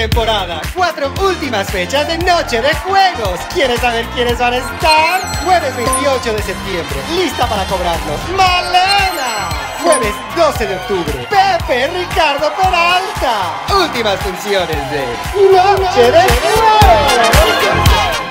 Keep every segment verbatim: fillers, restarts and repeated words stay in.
temporada. Cuatro últimas fechas de Noche de Juegos. ¿Quieres saber quiénes van a estar? Jueves veintiocho de septiembre. Lista para cobrarlos. ¡Malena! Jueves doce de octubre. Pepe Ricardo Peralta. Últimas funciones de Noche de Juegos.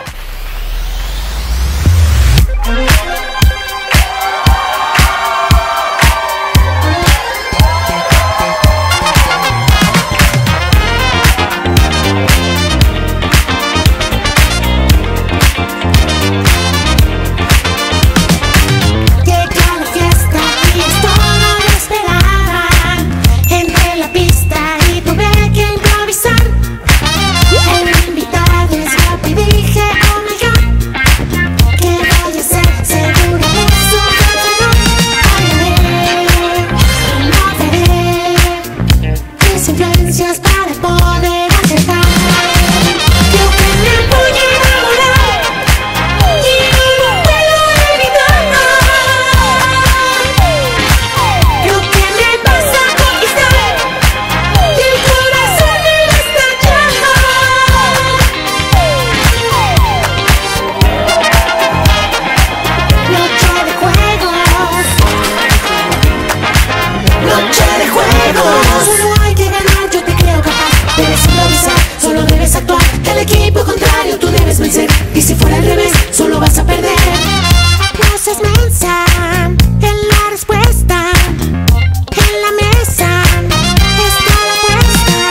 Y si fuera al revés, solo vas a perder. No seas mensa, en la respuesta, en la mesa está la apuesta.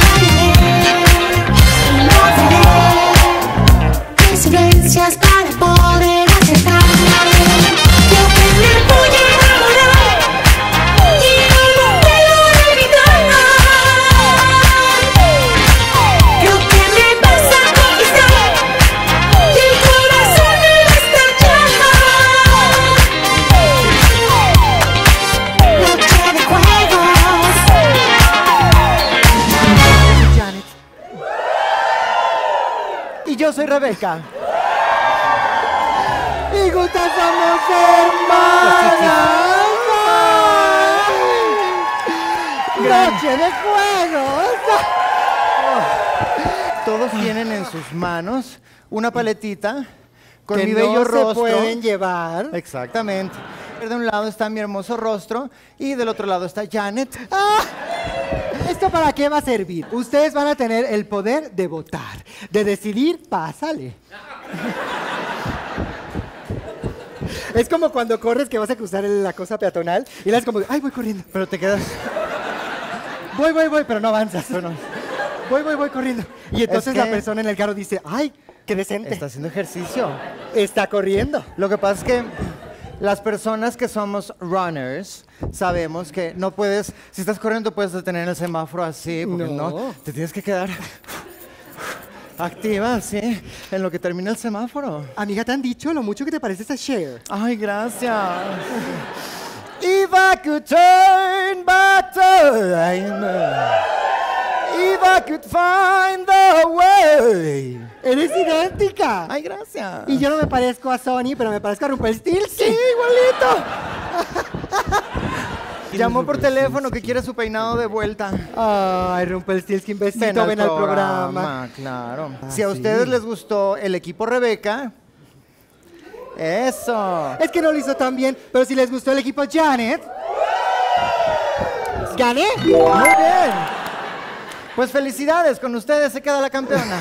No veré mis influencias para poder acercar. Creo que me voy a enamorar y no puedo evitar. Creo que me vas a conquistar. Y yo soy Rebeca. Y juntas somos hermanas. Noche de Juegos. Todos tienen en sus manos una paletita con Que mi bello no rostro. se pueden llevar. Exactamente. De un lado está mi hermoso rostro y del otro lado está Janet. ¡Ah! ¿Esto para qué va a servir? Ustedes van a tener el poder de votar, de decidir, pásale. Es como cuando corres que vas a cruzar la cosa peatonal y le das como, ay, voy corriendo. Pero te quedas... Voy, voy, voy, pero no avanzas. Bueno, Voy, voy, voy corriendo. Y entonces que- la persona en el carro dice, ay, qué decente. está haciendo ejercicio. Está corriendo. Lo que pasa es que las personas que somos runners sabemos que no puedes, si estás corriendo puedes detener el semáforo así, porque no, No. te tienes que quedar activa, sí, en lo que termina el semáforo. Amiga, ¿te han dicho lo mucho que te pareces a Cher? Ay, gracias. If I could turn back time, if I could find the way. ¡Eres idéntica! Ay, gracias. Y yo no me parezco a Sony, pero me parezco a Rumpelstiltskin. Sí, igualito. Llamó por teléfono que quiere su peinado de vuelta. Ay, Rumpelstiltskin, besito, ven al programa. Claro. Ah, si a sí. ustedes les gustó el equipo Rebeca, eso. Es que no lo hizo tan bien, pero si les gustó el equipo Janet, ¿gané? Muy bien. Pues felicidades, con ustedes se queda la campeona.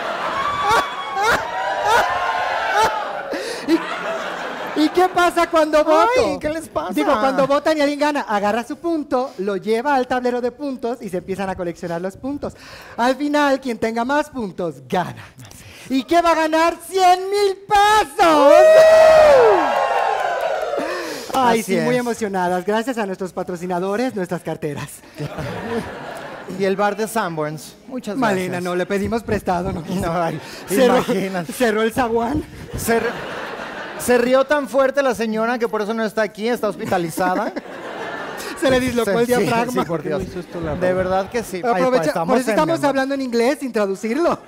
¿Y qué pasa cuando voto? Ay, ¿qué les pasa? Digo, cuando votan y alguien gana, agarra su punto, lo lleva al tablero de puntos y se empiezan a coleccionar los puntos. Al final, quien tenga más puntos, gana. ¿Y qué va a ganar? ¡cien mil pesos! Ay, Así sí, es. muy emocionadas. Gracias a nuestros patrocinadores, nuestras carteras. Y el bar de Sanborns. Muchas gracias. Malena, no, le pedimos prestado, no quiso. No, ay, cerró, imagínate. cerró el zaguán. Se, r- se rió tan fuerte la señora que por eso no está aquí, está hospitalizada. Se le dislocó Se- el sí, diafragma. sí, por Dios. De verdad que sí. Ay, Aprovecha, pa, estamos por eso en estamos memo. hablando en inglés sin traducirlo.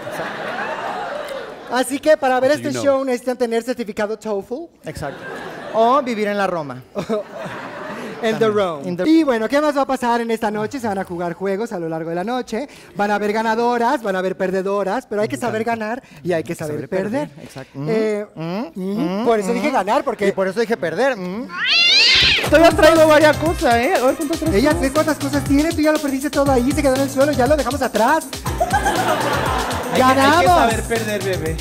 Así que para ver este you know. show necesitan tener certificado TOEFL. Exacto. O vivir en la Roma. En The Room. In the- Y bueno, ¿qué más va a pasar en esta noche? Se van a jugar juegos a lo largo de la noche. Van a haber ganadoras, van a haber perdedoras, pero hay que saber ganar y hay que saber, saber perder. perder, exacto. Eh, mm, por eso dije ganar, porque Y por eso dije perder. mm. Todavía traigo varias cosas, ¿eh? A ver cuántas traes. ella sé cuántas cosas tiene, tú ya lo perdiste todo ahí, se quedó en el suelo, ya lo dejamos atrás. Hay que- ¡Ganamos! Hay que saber perder, bebé.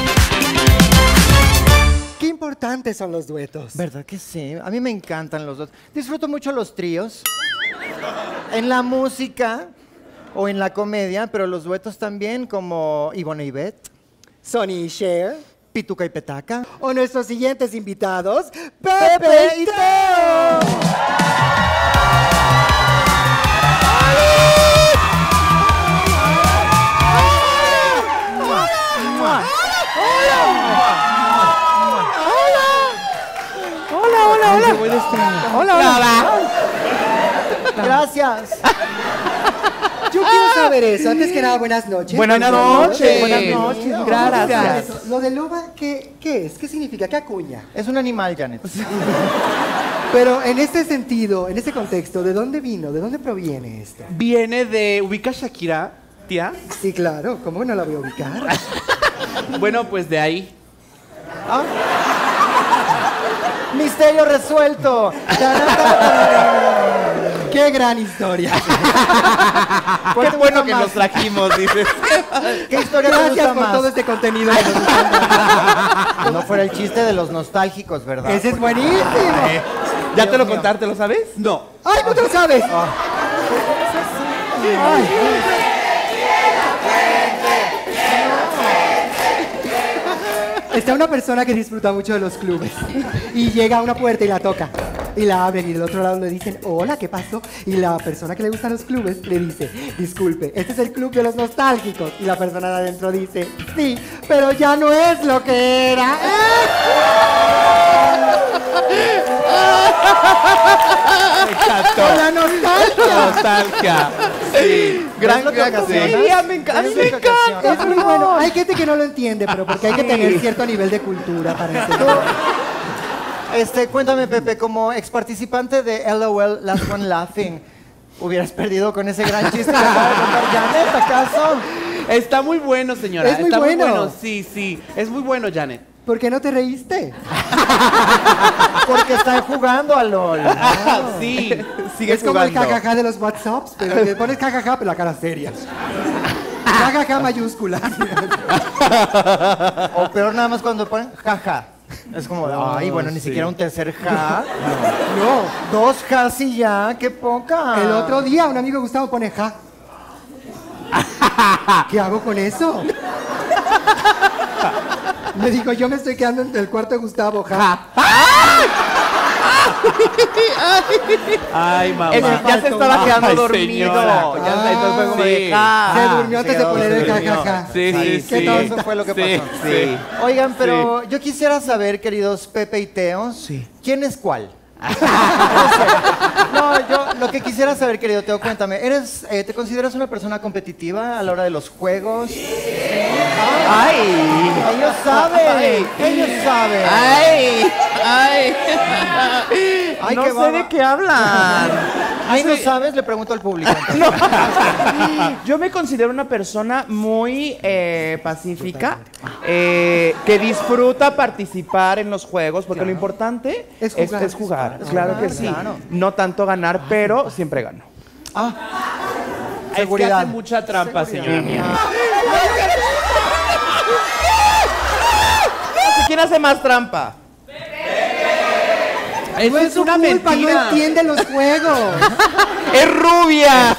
Qué importantes son los duetos. ¿Verdad que sí? A mí me encantan los dos. Disfruto mucho los tríos. En la música o en la comedia, pero los duetos también, como Ivonne y Beth, Sonny y Cher. Pituca y Petaca. O nuestros siguientes invitados, Pepe y Teo. Ay, te voy de extraño. Hola, hola. Gracias. Yo quiero saber eso. Antes que nada, buenas noches. Buenas noches. Buenas noches. Gracias. Eso, lo de loba, ¿qué, ¿qué es? ¿Qué significa? ¿Qué acuña? Es un animal, Janet. Pero en este sentido, en este contexto, ¿de dónde vino? ¿De dónde proviene esto? Viene de... ¿Ubica Shakira, tía? Sí, claro. ¿Cómo no la voy a ubicar? Bueno, pues de ahí. Misterio resuelto. ¡Qué gran historia! Qué bueno que nos trajimos, dices. ¿Qué historia te Gracias gusta por más? todo este contenido. que nos están dando. No fuera el chiste de los nostálgicos, ¿verdad? Ese es buenísimo. ¿Ya te lo mío. contaste, lo sabes? No. ¡Ay, no te lo sabes! Ay. Está una persona que disfruta mucho de los clubes y llega a una puerta y la toca y la abren y del otro lado le dicen hola, ¿qué pasó? Y la persona que le gustan los clubes le dice, disculpe, este es el club de los nostálgicos. Y la persona de adentro dice, sí, pero ya no es lo que era. Me encantó. ¡Con la nostalgia! Nostalgia. Sí. Gran ¿Ves lo que canción. ocasionas? Sí, me encanta. ¿Ves Me lo que encanta. ocasionas? Es muy bueno. Hay gente que no lo entiende, pero porque hay que tener cierto nivel de cultura para entender. Este, cuéntame, Pepe, como ex participante de L O L Last One Laughing, ¿hubieras perdido con ese gran chiste que acaba de contar Janet, acaso? Está muy bueno, señora. Es muy Está bueno. muy bueno. Sí, sí. Es muy bueno, Janet. ¿Por qué no te reíste? Porque están jugando a LOL. Sí. Sigue Es como el jugando. jajaja de los WhatsApps, pero le pones jajaja, pero la cara seria. Jajaja mayúscula. O peor nada más cuando ponen jaja. Es como, ay, bueno, ni sí. siquiera un tercer ja. No. Dos jas y ya, qué poca. El otro día un amigo Gustavo pone ja. ¿Qué hago con eso? Me dijo, yo me estoy quedando en el cuarto de Gustavo, ja. Ay, mamá. Ese ya se estaba Ay, quedando Ay, dormido. señora. Ya se- entonces fue como Sí. de, ja. Se durmió antes de quedó poner el dormido. jajaja. Sí, sí, ¿Qué sí. tal? Eso fue lo que Sí, pasó. sí. Oigan, pero yo quisiera saber, queridos Pepe y Teo, Sí. ¿quién es cuál? No, yo lo que quisiera saber, querido Teo, cuéntame, ¿eres, eh, ¿te consideras una persona competitiva a la hora de los juegos? Ay. Ellos saben, ellos saben. Ay. Ay. Ay, no qué sé baba. de qué hablan. Ay, ¿no sabes? Le pregunto al público. Yo me considero una persona muy eh, pacífica, eh, que disfruta participar en los juegos, porque lo importante Es es jugar. es jugar. Es Claro jugar, que sí. claro. No tanto ganar, pero siempre gano. Ah, Es que seguridad. hace mucha trampa, señora mía. ¿Quién hace más trampa? Eso No es es su una culpa, no mentira. entiende los juegos. ¡Es rubia!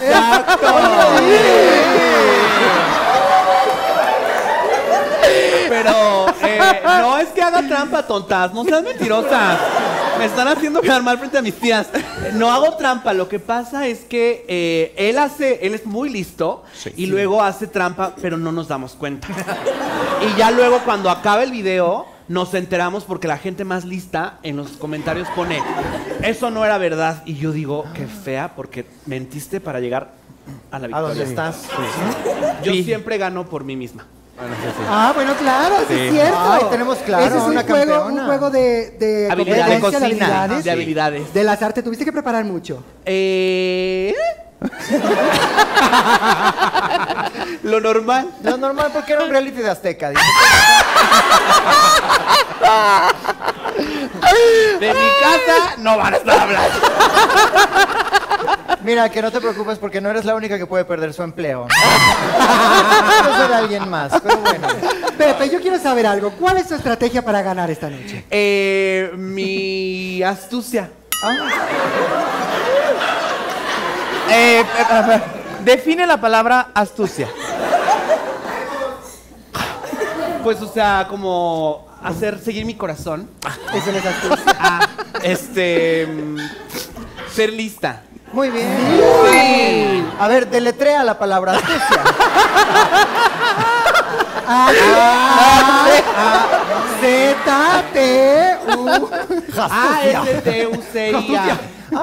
Pero eh, no es que haga trampa, tontas. No seas mentirosas. Me están haciendo quedar mal frente a mis tías. No hago trampa. Lo que pasa es que eh, él hace, él es muy listo y luego hace trampa, pero no nos damos cuenta. Y ya luego cuando acaba el video nos enteramos porque la gente más lista en los comentarios pone, eso no era verdad. Y yo digo, qué fea, porque mentiste para llegar a la ¿A victoria. dónde estás? Yo siempre gano por mí misma. Bueno, sí, sí. Ah, bueno, claro, sí, Sí. es cierto. Ay, tenemos claro, Ese es un una juego, campeona. un juego de, de Habilidades. competencia, De cocina, de habilidades. de habilidades. De las artes. Tuviste que preparar mucho. Eh... Lo normal. Lo normal porque era un reality de Azteca. dice. De mi casa no van a estar hablando. Mira, que no te preocupes porque no eres la única que puede perder su empleo. Yo soy de alguien más, pero bueno. Pepe, yo quiero saber algo. ¿Cuál es tu estrategia para ganar esta noche? Eh, mi astucia. Eh, eh, eh, define la palabra astucia. Pues, o sea, como hacer seguir mi corazón. Eso no es astucia. Ah, este. mm, Ser lista. Muy bien. A ver, deletrea la palabra astucia. Z, T, U. Ah, S T U C I A.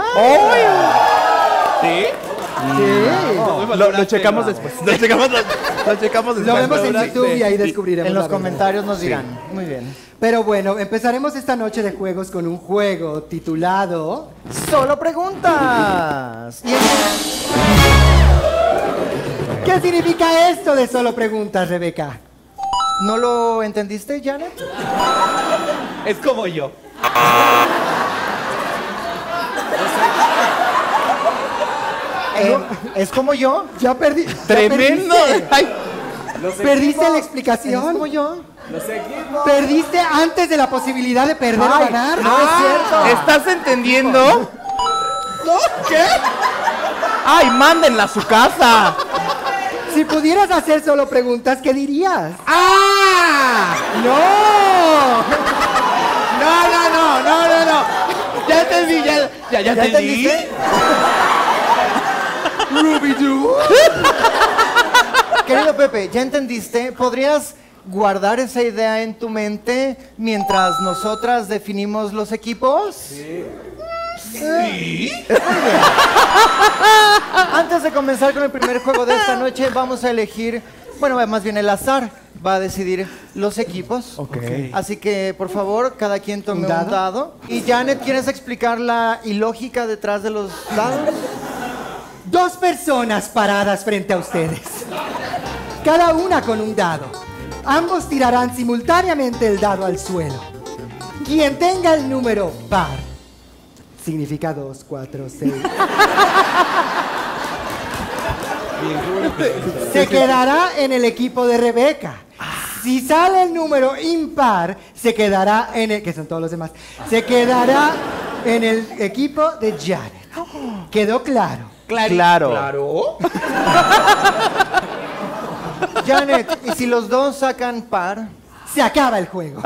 ¿Sí? Sí. Lo, lo checamos después. Lo checamos, lo, lo checamos Lo después. vemos en YouTube y ahí descubriremos. En la los verdad. comentarios nos dirán. Muy bien. Pero bueno, empezaremos esta noche de juegos con un juego titulado Solo preguntas. Y ¿Qué significa esto de solo preguntas, Rebeca? ¿No lo entendiste, Janet? Es como yo. Eh, ¿Es como yo? Ya perdí. ya Tremendo. perdiste. Ay, ¿Perdiste la ¿Es explicación? como yo? ¿Perdiste antes de la posibilidad de perder o Ay, ganar? no es cierto. ¿estás entendiendo? ¿Qué? Ay, mándenla a su casa. Si pudieras hacer solo preguntas, ¿qué dirías? ¡Ah! ¡No! No, no, no, no, no, no. Ya entendí, ya, ya, ya, ¿Ya entendí. entendiste? Ruby-Doo. Querido Pepe, ¿ya entendiste? ¿Podrías guardar esa idea en tu mente mientras nosotras definimos los equipos? Sí. Sí. Antes de comenzar con el primer juego de esta noche, vamos a elegir, bueno, más bien el azar va a decidir los equipos. Ok. Así que, por favor, cada quien tome ¿Un un dado? dado. Y Janet, ¿quieres explicar la ilógica detrás de los dados? Dos personas paradas frente a ustedes. Cada una con un dado. Ambos tirarán simultáneamente el dado al suelo. Quien tenga el número par, significa dos, cuatro, seis. Se quedará en el equipo de Rebeca. Si sale el número impar, se quedará en el, que son todos los demás, se quedará en el equipo de Janet. ¿Quedó claro? Claro. Claro. Janet, ¿y si los dos sacan par? Se acaba el juego.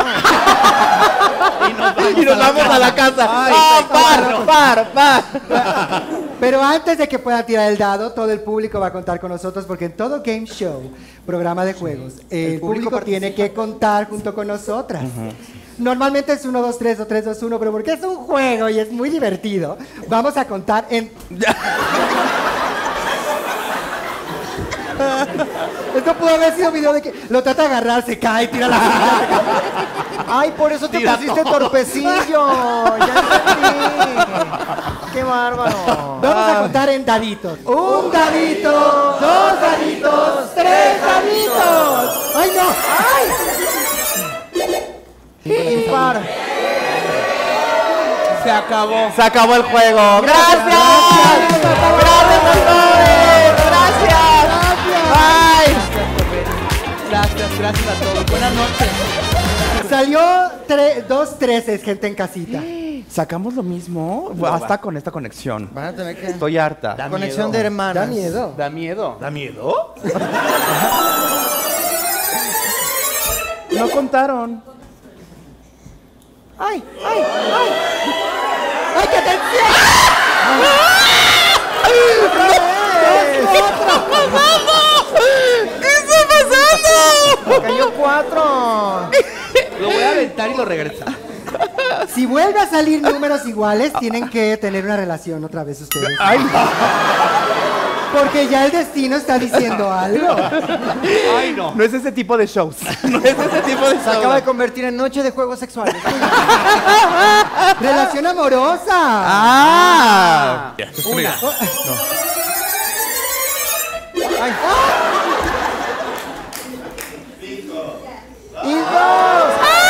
Y nos vamos a la casa. Ay, Ah, par, par, par. Pero antes de que pueda tirar el dado, todo el público va a contar con nosotros porque en todo game show, programa de juegos, el, público público tiene que contar junto con nosotras. Normalmente es uno, dos, tres o tres, dos, uno, pero porque es un juego y es muy divertido, vamos a contar en... Esto pudo haber sido video de que lo trata de agarrar, se cae, tira la silla. Ay, por eso te Tira pusiste todo. torpecillo. Ya entendí. Qué bárbaro. Vamos a contar en daditos. Un dadito, dos daditos, tres daditos. ¡Ay, no! ¡Ay! Impar. Se acabó. Se acabó el juego. Gracias. Gracias a todos. Gracias. Bye. Gracias, gracias a todos. Buenas noches. Salió tre- dos treces, gente en casita. ¿Sacamos lo mismo? Basta con esta conexión. Van a tener que... Estoy harta. Da Conexión miedo. de hermanas. Da miedo. Da miedo. ¿Da miedo? No contaron. ¡Ay, ay, ay! ¡Ay, qué tensión! ¿Qué está pasando? Cayó cuatro. Lo voy a aventar y lo regresa. Si vuelve a salir números iguales, tienen que tener una relación otra vez ustedes. Ay, Porque ya el destino está diciendo algo. Ay, no. No es ese tipo de shows. No es ese tipo de Se shows. acaba de convertir en noche de juegos sexuales. Relación amorosa. Ah. Una. Ay. Y dos.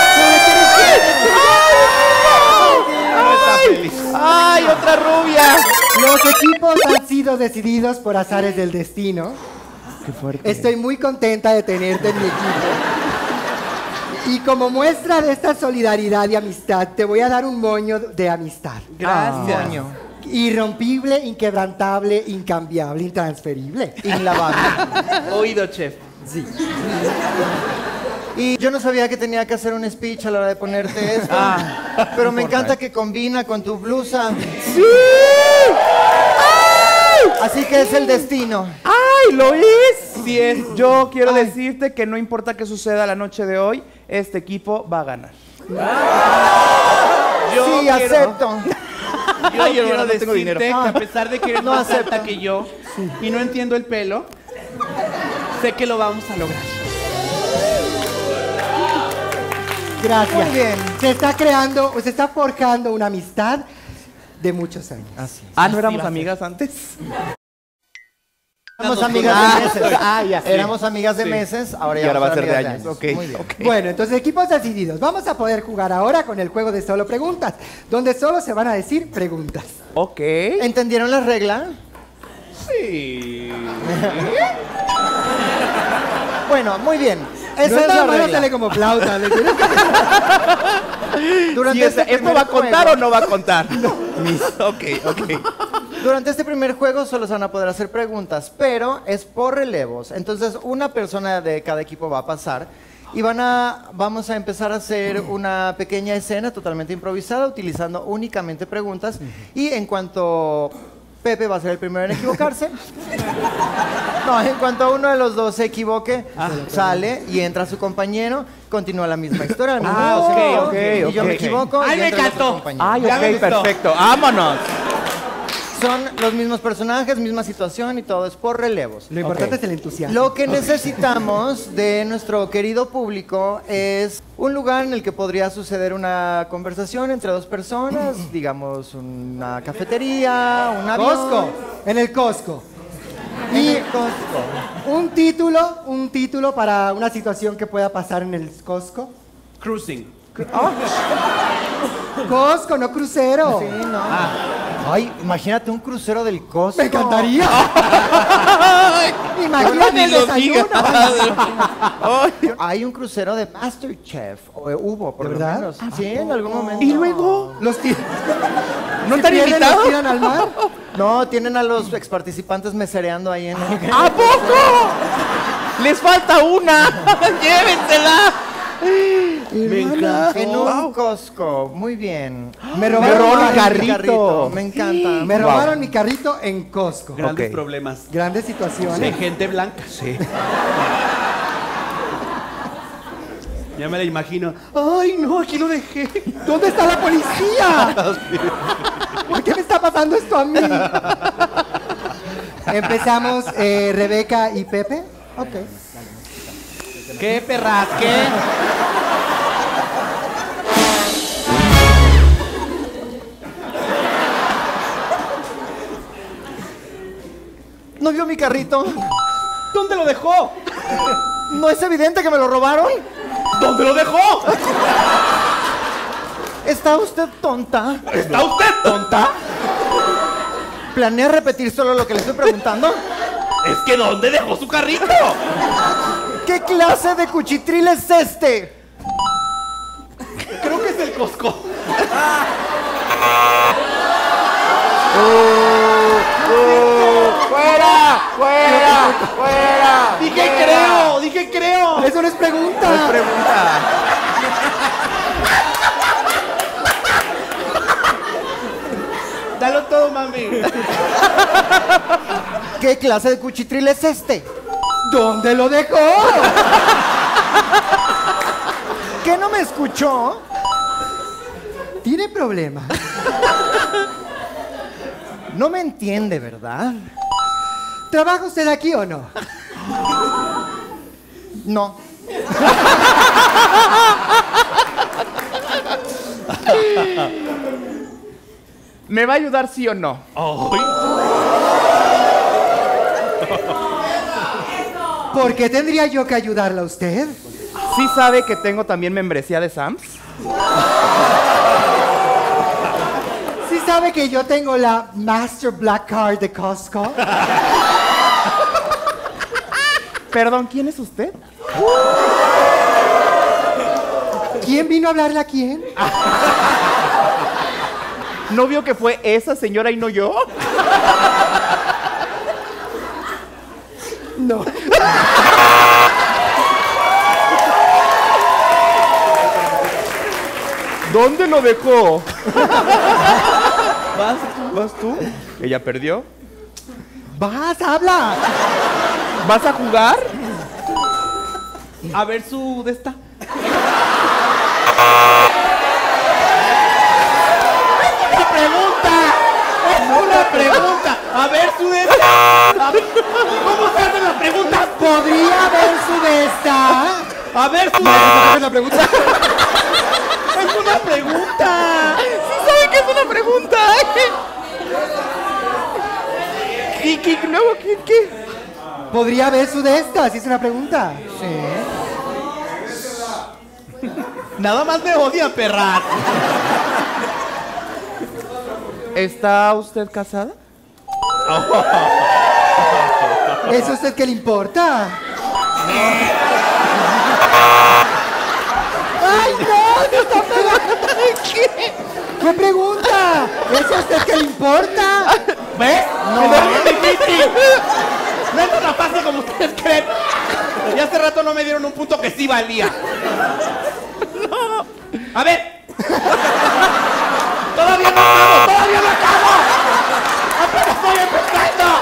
No está feliz. ¡Ay, otra rubia! Los equipos han sido decididos por azares del destino. Qué fuerte. Estoy muy contenta de tenerte en mi equipo. Y como muestra de esta solidaridad y amistad, te voy a dar un moño de amistad. Gracias. Moño. Irrompible, inquebrantable, incambiable, intransferible. Inlavable. Oído, chef. Sí. Y yo no sabía que tenía que hacer un speech a la hora de ponerte esto. Pero me encanta que combina con tu blusa. ¡Sí! Así que es el destino. ¡Ay, lo es! Sí es. Yo quiero decirte que no importa qué suceda la noche de hoy, este equipo va a ganar. Yo Sí, quiero- acepto. Yo Ay, quiero hermano, no tengo decirte dinero. que a pesar de que eres No más acepto. alta que yo y no entiendo el pelo, sé que lo vamos a lograr. Gracias. Muy bien. Se está creando, se está forjando una amistad de muchos años. Así. Ah, ¿no Así éramos va a ser. amigas antes? Éramos Nos amigas de conocemos. meses. Ah, ya. Éramos amigas de Sí. meses, ahora ya Y ahora va a vamos ser de amigas años. Ok, Muy bien. ok. Bueno, entonces equipos decididos. Vamos a poder jugar ahora con el juego de solo preguntas, donde solo se van a decir preguntas. Ok. ¿Entendieron la regla? Sí. Bueno, muy bien. No Esa es es la nada malo, regla. sale como flauta. ¿le entiendes? Durante Sí, o este sea, ¿esto primer va a contar juego- o no va a contar? Ok, ok. Durante este primer juego solo se van a poder hacer preguntas, pero es por relevos. Entonces, una persona de cada equipo va a pasar y van a, vamos a empezar a hacer una pequeña escena totalmente improvisada, utilizando únicamente preguntas. Y en cuanto Pepe va a ser el primero en equivocarse, no, en cuanto uno de los dos se equivoque, sale y entra su compañero, continúa la misma historia. el mismo Ah, ok, proceso, ok, y yo me ok. equivoco Ay, y me entra el otro encantó. compañero. Ay, Ya me ok, gustó. perfecto. ¡Vámonos! Son los mismos personajes, misma situación y todo es por relevos. Lo importante Ok. es el entusiasmo. Lo que necesitamos de nuestro querido público es un lugar en el que podría suceder una conversación entre dos personas, digamos una cafetería, un avión. Costco, en el Costco. Y Y un título, un título para una situación que pueda pasar en el Costco. Cruising. Costco, no crucero. sí, no. Ay, imagínate un crucero del Costco. Me encantaría. Imagínate el Ni lo desayuno. digas. Hay un crucero de MasterChef, o hubo por ¿De lo verdad? menos. Sí, en algún momento. ¿Y luego? Los ti- ¿No si están pierden, invitados? los tiran al mar. No, tienen a los ex participantes mesereando ahí en el... ¿A poco? ¡Les falta una! ¡Llévensela! Me encanta. En un Costco, muy bien. Me Me robaron, robaron mi un carrito. carrito. Me encanta. Me Wow. robaron mi carrito en Costco. Grandes Ok. problemas. Grandes situaciones. De gente blanca. Sí. Ya me la imagino. Ay, no, aquí lo dejé. ¿Dónde está la policía? ¿Por qué me está pasando esto a mí? Empezamos, eh, Rebeca y Pepe. Ok. ¿Qué perras? ¿Qué? ¿No vio mi carrito? ¿Dónde lo dejó? ¿No es evidente que me lo robaron? ¿Dónde lo dejó? ¿Está usted tonta? ¿Está usted tonta? ¿Planea repetir solo lo que le estoy preguntando? Es que ¿dónde dejó su carrito? ¿Qué clase de cuchitril es este? Creo que es el Costco. ¡Fuera! ¡Fuera! ¡Fuera! Dije creo, dije creo. Eso no es pregunta. No es pregunta. Dalo todo, mami. ¿Qué clase de cuchitril es este? ¿Dónde lo dejó? ¿Qué no me escuchó? Tiene problemas. No me entiende, ¿verdad? ¿Trabaja usted aquí o no? No. ¿Me va a ayudar sí o no? ¿Por qué tendría yo que ayudarla a usted? ¿Sí sabe que tengo también membresía de Sam's? ¿Sí sabe que yo tengo la Master Black Card de Costco? Perdón, ¿quién es usted? ¿Quién vino a hablarle a quién? ¿No vio que fue esa señora y no yo? No. ¿Dónde lo dejó? ¿Vas? ¿Vas tú? ¿Ella perdió? Vas, habla. ¿Vas a jugar? A ver su de esta. ¡Una pregunta! ¡Es una pregunta! A ver su de esta. A ver, ¿cómo se hacen las preguntas? ¿Podría ver su de esta? A ver su de ¿Sabes la pregunta? ¡Es una pregunta! ¿Sí sabe que es una pregunta? ¿Y qué? Luego, ¿qué? ¿Qué? ¿Podría ver su de esta? ¿Sí es una pregunta? Sí. Nada más me odia, perra. ¿Está usted casada? ¿Es a usted que le importa? ¡Ay, no! ¡Se está pegando! ¿Qué? ¿Qué pregunta? ¿Es a usted que le importa? ¿Ves? No. No es difícil. No es tan fácil como ustedes creen. Y hace rato no me dieron un punto que sí valía. No. A ver. Todavía no acabo, todavía no acabo. Apenas estoy empezando.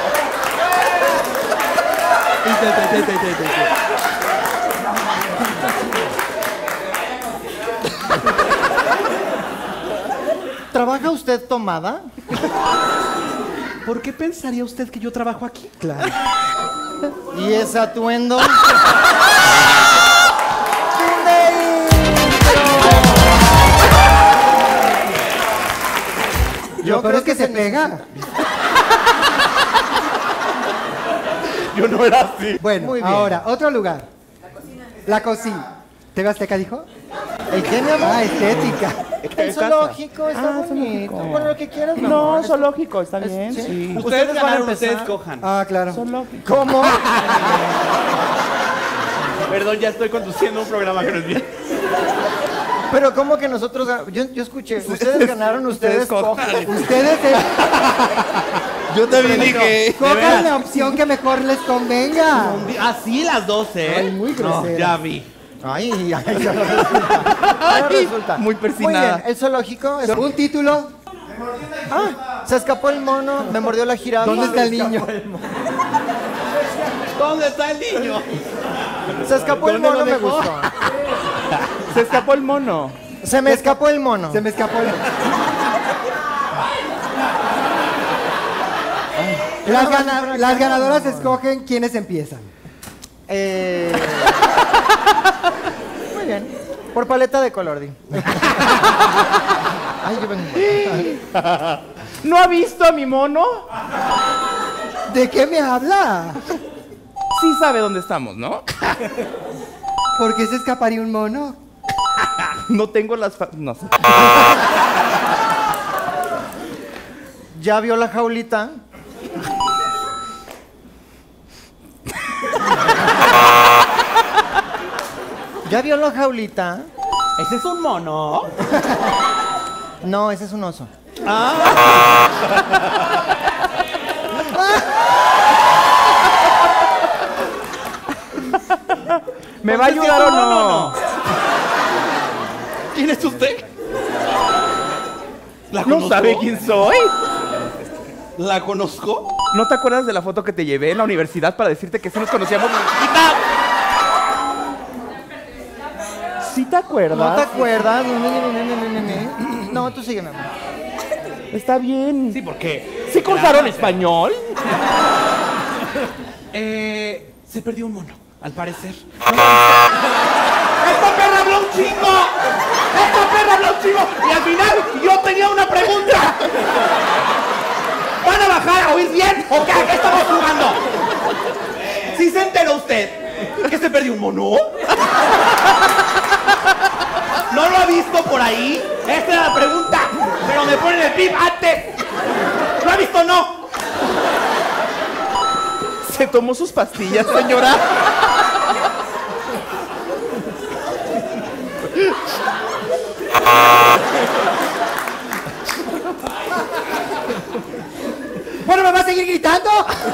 ¿Trabaja usted tomada? ¿Por qué pensaría usted que yo trabajo aquí? Claro. ¿Y ese atuendo? Yo creo que se pega. Yo no era así. Bueno, Muy bien. ahora, otro lugar. La cocina. ¿T V Azteca dijo? ¿El qué, mi amor? Ah, estética. El zoológico está Ah, bonito. zoológico. Bueno, lo que quieras, mi No, amor. zoológico, está bien. sí. Sí. Ustedes Ustedes van a ganaron, empezar. ustedes cojan. Ah, claro. Zoológico. ¿Cómo? Perdón, ya estoy conduciendo un programa que no es bien. Pero ¿cómo que nosotros gan- yo, yo escuché, ustedes ganaron, ustedes, Ustedes cojan. cojan. Ustedes eh, Yo también dije. cojan la opción que mejor les convenga. Así las dos, ¿eh? Ay, muy No, grosera. ya vi. Ay, ay, ya resulta. Ahora resulta. Muy persinada. Muy bien, el zoológico es... Un título. Ah, se escapó el mono, me mordió la jirafa. ¿Dónde está el niño? ¿Dónde está el niño? Se escapó el ¿Dónde lo mono, me dejó? gustó. Se escapó el mono. Se me escapó el mono. Se me escapó el... Las, gana- las ganadoras escogen quiénes empiezan. Eh... Muy bien. Por paleta de color, di. Ay, yo vengo. ¿No ha visto a mi mono? ¿De qué me habla? Sí sabe dónde estamos, ¿no? ¿Por qué se escaparía un mono? No tengo las... fa- No sé. ¿Ya vio la jaulita? ¿Ya vio la jaulita? ¿Ese es un mono? No, ese es un oso. ¿Me va a ayudar o no? ¿Quién es usted? ¿La ¿No conozco? sabe quién soy? ¿La conozco? ¿No te acuerdas de la foto que te llevé en la universidad para decirte que sí nos conocíamos? ¡Quita! ¿Sí te acuerdas? ¿No te acuerdas? No, tú sígueme, amor. Está bien. Sí, ¿por qué? ¿Sí cursaron español? Eh, se perdió un mono, al parecer. ¡Esta perra habló un chingo! ¡Esta perra habló un chingo! Y al final yo tenía una pregunta. ¿Van a bajar a oír bien o qué? ¿A qué estamos jugando? ¿Sí se enteró usted que se perdió un mono? ¿No lo ha visto por ahí? Esta era la pregunta. Pero me ponen el pip antes. ¿Lo ha visto o no? ¿Se tomó sus pastillas, señora? Bueno, ¿me va a seguir gritando?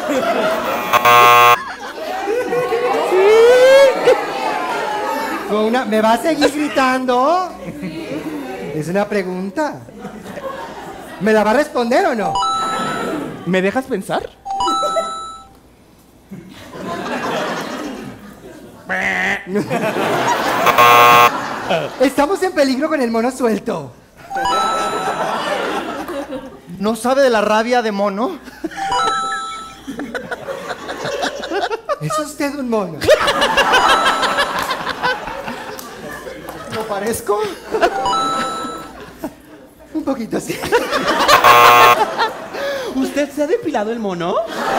Con una- ¿Me va a seguir gritando? Es una pregunta. ¿Me la va a responder o no? ¿Me dejas pensar? Estamos en peligro con el mono suelto. ¿No sabe de la rabia de mono? ¿Es usted un mono? ¿No parezco? Un poquito así. ¿Usted se ha depilado el mono?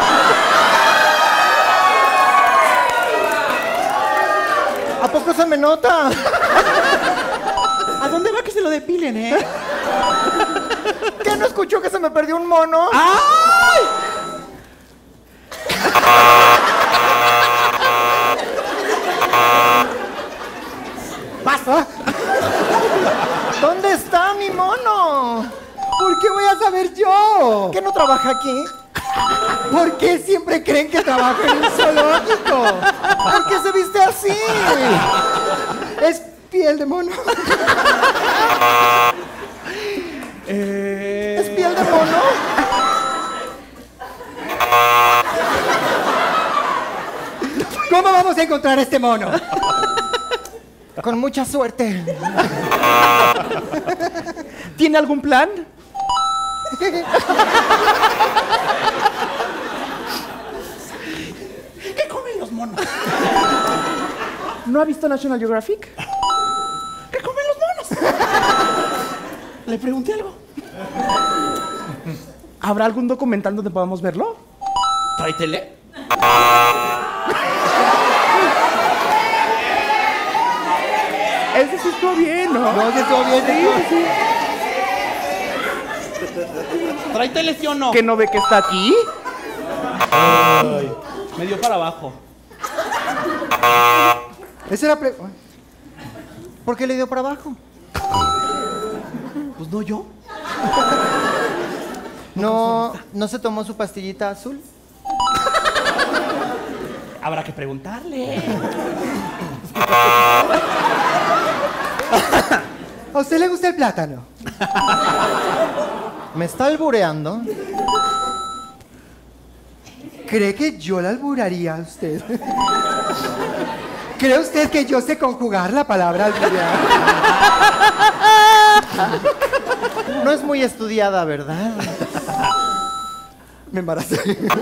¿A poco se me nota? ¿A dónde va que se lo depilen, eh? ¿Qué no escuchó que se me perdió un mono? ¡Ay! ¡Pasa! ¿Dónde está mi mono? ¿Por qué voy a saber yo? ¿Qué no trabaja aquí? ¿Por qué siempre creen que trabajo en un zoológico? ¿Por qué se viste así? Es piel de mono. ¿Es piel de mono? ¿Cómo vamos a encontrar este mono? Con mucha suerte. ¿Tiene algún plan? ¿Qué comen los monos? ¿No ha visto National Geographic? ¿Qué comen los monos? Le pregunté algo. ¿Habrá algún documental donde podamos verlo? ¿Trae tele? Ese sí estuvo bien, ¿no? No, que estuvo bien. Sí, ¿Trae tele sí o no? ¿Que no ve que está aquí? Me dio para abajo. Esa era pre- ¿Por qué le dio para abajo? Pues no yo. ¿No, ¿no se tomó su pastillita azul? Habrá que preguntarle. ¿A usted le gusta el plátano? ¿Me está albureando? ¿Cree que yo la alburaría a usted? ¿Cree usted que yo sé conjugar la palabra alburear? No es muy estudiada, ¿verdad? Me embaracé.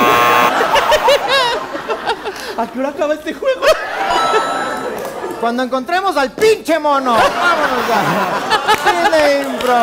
¿A qué hora acaba este juego? Cuando encontremos al pinche mono. ¡Vámonos ya! ¡Cine Impro!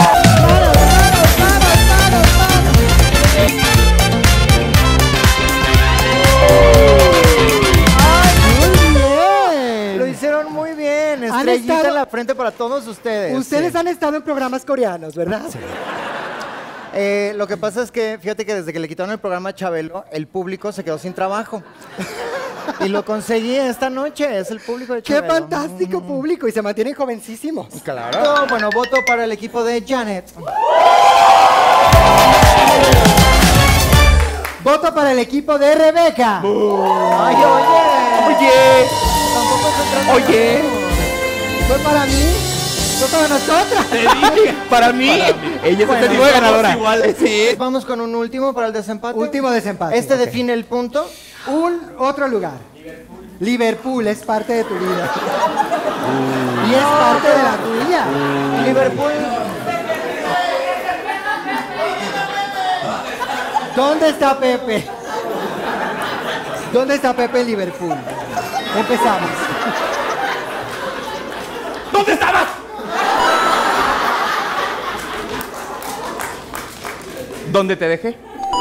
Lo hicieron muy bien. Estrellita estado- en la frente para todos ustedes. Ustedes Sí. han estado en programas coreanos, ¿verdad? Eh, lo que pasa es que, fíjate que desde que le quitaron el programa a Chabelo, el público se quedó sin trabajo. Y lo conseguí esta noche, es el público de ¡Qué Chabelo. fantástico público! Y se mantienen jovencísimos. Claro. Bueno, voto para el equipo de Janet. Voto para el equipo de Rebeca. Ay, oye. Oye, Tampoco se trata oye. de- ¿Fue para mí? ¿Fue para nosotras? Te dije, para mí, ella es Bueno, el testigo de ganadora. igual. Sí. Vamos con un último para el desempate. Último desempate. Este ok. define el punto. Un otro lugar. Liverpool es parte de tu vida. Y es parte de la tuya. Liverpool. ¿Dónde está Pepe? ¿Dónde está Pepe en Liverpool? Empezamos. ¿Dónde estabas? ¿Dónde te dejé?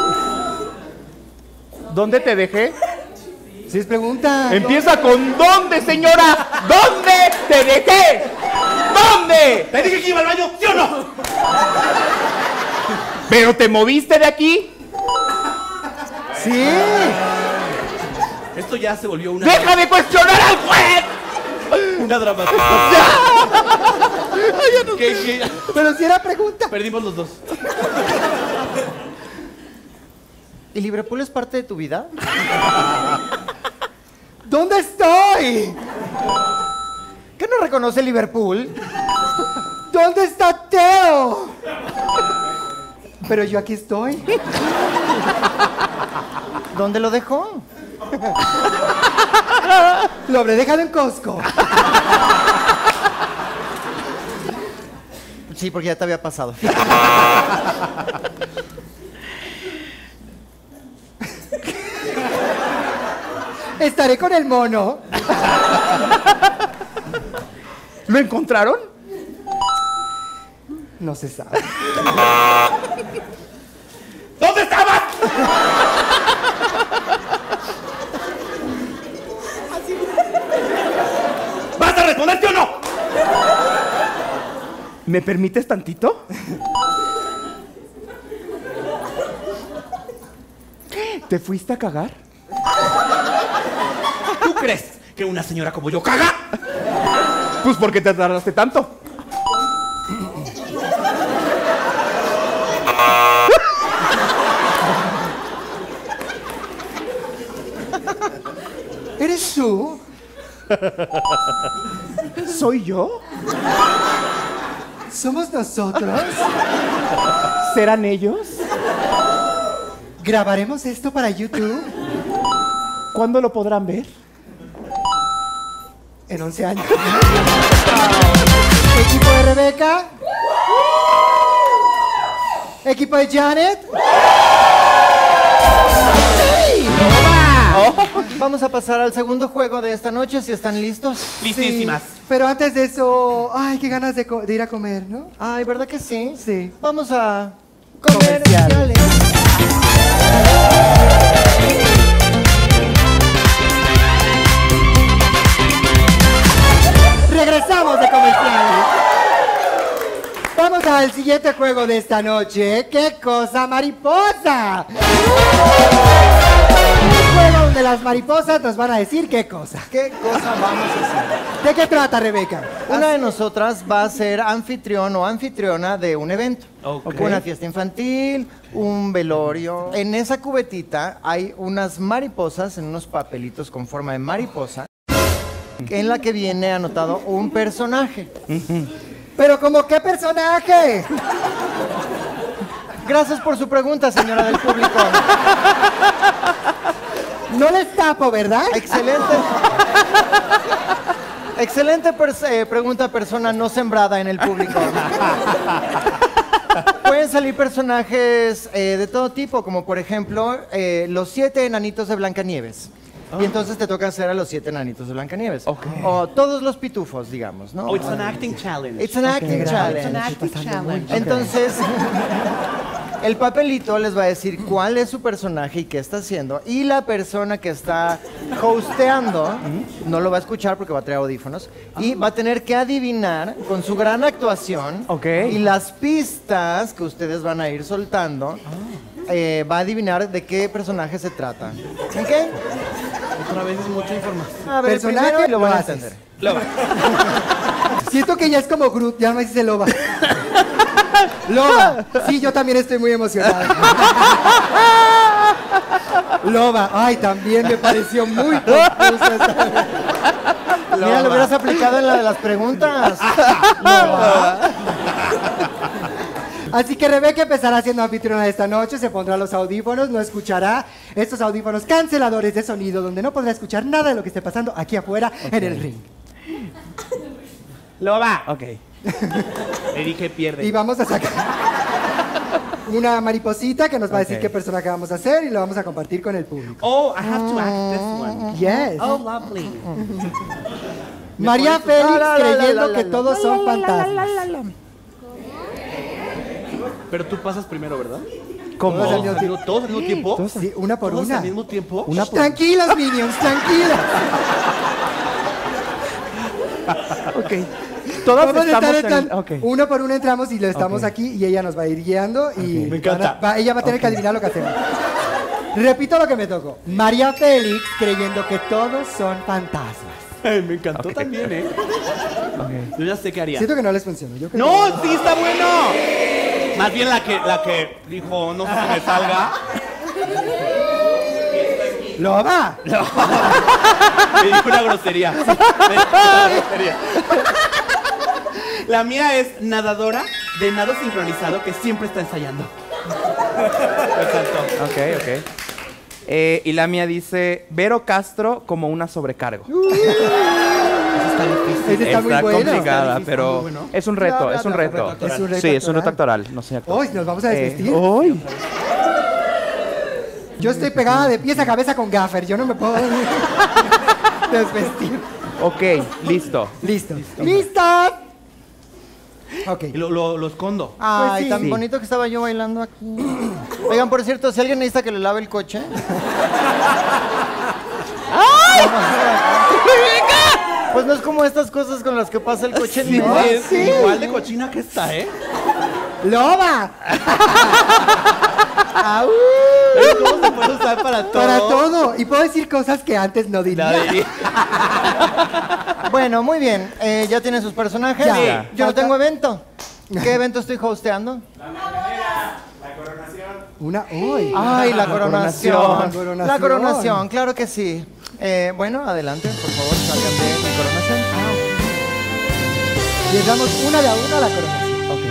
¿Dónde te dejé? Si es pregunta. Empieza con ¿dónde, señora? ¿Dónde te dejé? ¿Dónde? ¿Te dije que iba al baño? ¿Sí o no? ¿Pero te moviste de aquí? Sí. Esto ya se volvió una... ¡Deja de cuestionar al juez! Una dramática. ¿Qué, qué? Pero si era pregunta. Perdimos los dos. ¿Y Liverpool es parte de tu vida? ¿Dónde estoy? ¿Qué no reconoce Liverpool? ¿Dónde está Teo? Pero yo aquí estoy. ¿Dónde lo dejó? Lo habré dejado en Costco. Sí, porque ya te había pasado. Estaré con el mono. ¿Lo encontraron? No se sabe. ¿Dónde estabas? ¿Vas a responderte o no? ¿Me permites tantito? ¿Te fuiste a cagar? ¿Tú crees que una señora como yo caga? Pues ¿por qué te tardaste tanto? ¿Eres tú? ¿Soy yo? ¿Somos nosotros? ¿Serán ellos? ¿Grabaremos esto para YouTube? ¿Cuándo lo podrán ver? En once años. Equipo de Rebeca. Equipo de Janet. Vamos a pasar al segundo juego de esta noche, si están listos. Listísimas. Sí, pero antes de eso, ay, qué ganas de, co- de ir a comer, ¿no? Ay, ¿verdad que sí? Sí. Vamos a Comerciales. Regresamos de comerciales. Vamos al siguiente juego de esta noche. ¡Qué cosa mariposa! Un juego donde las mariposas nos van a decir qué cosa. ¿Qué cosa vamos a hacer? ¿De qué trata, Rebeca? Una de nosotras va a ser anfitrión o anfitriona de un evento. Ok. Una fiesta infantil, un velorio. En esa cubetita hay unas mariposas en unos papelitos con forma de mariposa, en la que viene anotado un personaje. ¿Pero como qué personaje? Gracias por su pregunta, señora del público. No les tapo, ¿verdad? Excelente. Excelente pers- eh, pregunta, persona no sembrada en el público. Pueden salir personajes eh, de todo tipo, como por ejemplo eh, los siete enanitos de Blancanieves. Y entonces te toca hacer a los siete enanitos de Blancanieves. O todos los pitufos, digamos, ¿no? Oh, it's an acting challenge. It's an acting gracias. challenge. It's an acting challenge. Entonces, el papelito les va a decir cuál es su personaje y qué está haciendo. Y la persona que está hosteando no lo va a escuchar porque va a traer audífonos. Y va a tener que adivinar con su gran actuación Ok. y las pistas que ustedes van a ir soltando. eh, va a adivinar de qué personaje se trata. ¿Ok? Otra vez es mucha información. A ver, Personaje, primero lo van lo a haces. entender. Loba. Siento que ya es como Groot, ya no me dice Loba. Loba. Sí, yo también estoy muy emocionada. Loba. Ay, también me pareció muy confusa esta- Mira, lo hubieras aplicado en la de las preguntas. Así que Rebeca empezará siendo anfitriona de esta noche, se pondrá los audífonos, no escuchará estos audífonos canceladores de sonido donde no podrá escuchar nada de lo que esté pasando aquí afuera en el ring. Loba. Ok. Le dije pierde. Y vamos a sacar... una mariposita que nos va a decir Ok. qué personaje vamos a hacer y lo vamos a compartir con el público. Oh, I have to act this one. Yes. Oh, lovely. María pones- Félix La, la, la, creyendo la, que la, todos son fantasmas. Pero tú pasas primero, ¿verdad? ¿Cómo? Todos al mismo tiempo. ¿Todos al mismo tiempo? Sí, una por ¿Todos una. al mismo tiempo? Una por Tranquilas, Minions, tranquilas. Ok. Todas Vamos a estamos estar en... en- Ok. Una por una entramos y lo estamos Ok. aquí y ella nos va a ir guiando y Me encanta. van a- va- ella va a tener que adivinar lo que hacemos. Repito lo que me tocó. María Félix creyendo que todos son fantasmas. Ay, me encantó Ok. también, ¿eh? Yo ya sé qué haría. Siento que no les funcionó. Yo creo ¡No! que- ¡Sí, está bueno! Más bien la que, la que dijo, no sé si me salga. ¡Loba! Me dijo una grosería. Me dijo una grosería. La mía es nadadora de nado sincronizado que siempre está ensayando. Me encantó. Ok, ok. Eh, y la mía dice, Vero Castro como una sobrecargo. Ese está muy bueno. complicada, Está difícil, pero muy bueno. es un reto, No, no, es un no, reto. reto actoral. Es un reto Sí, es un reto actoral. actoral, no sé actor. Hoy nos vamos a Eh, desvestir. hoy. Yo estoy pegada de pies a cabeza con gaffer. Yo no me puedo desvestir. Ok, listo. Listo. ¡Listo! Ok. Y lo, lo, lo escondo. Ay, Pues sí. tan Sí. bonito que estaba yo bailando aquí. Oigan, por cierto, si alguien necesita que le lave el coche. ¡Ay! Pues no es como estas cosas con las que pasa el coche en Sí, medio. es igual de cochina que esta, ¿eh? ¡Loba! Au. ¿Cómo se puede usar para todo? Para todo. Y puedo decir cosas que antes no diría. La de- Bueno, muy bien. Eh, ¿Ya tienen sus personajes? Ya. Sí. Yo no Falta- tengo evento. ¿Qué evento estoy hosteando? Una. ¡Uy! Ay, la coronación. La coronación. La coronación, claro que sí. Eh, bueno, adelante, por favor, salgan de mi coronación. Les damos una de a una a la coronación.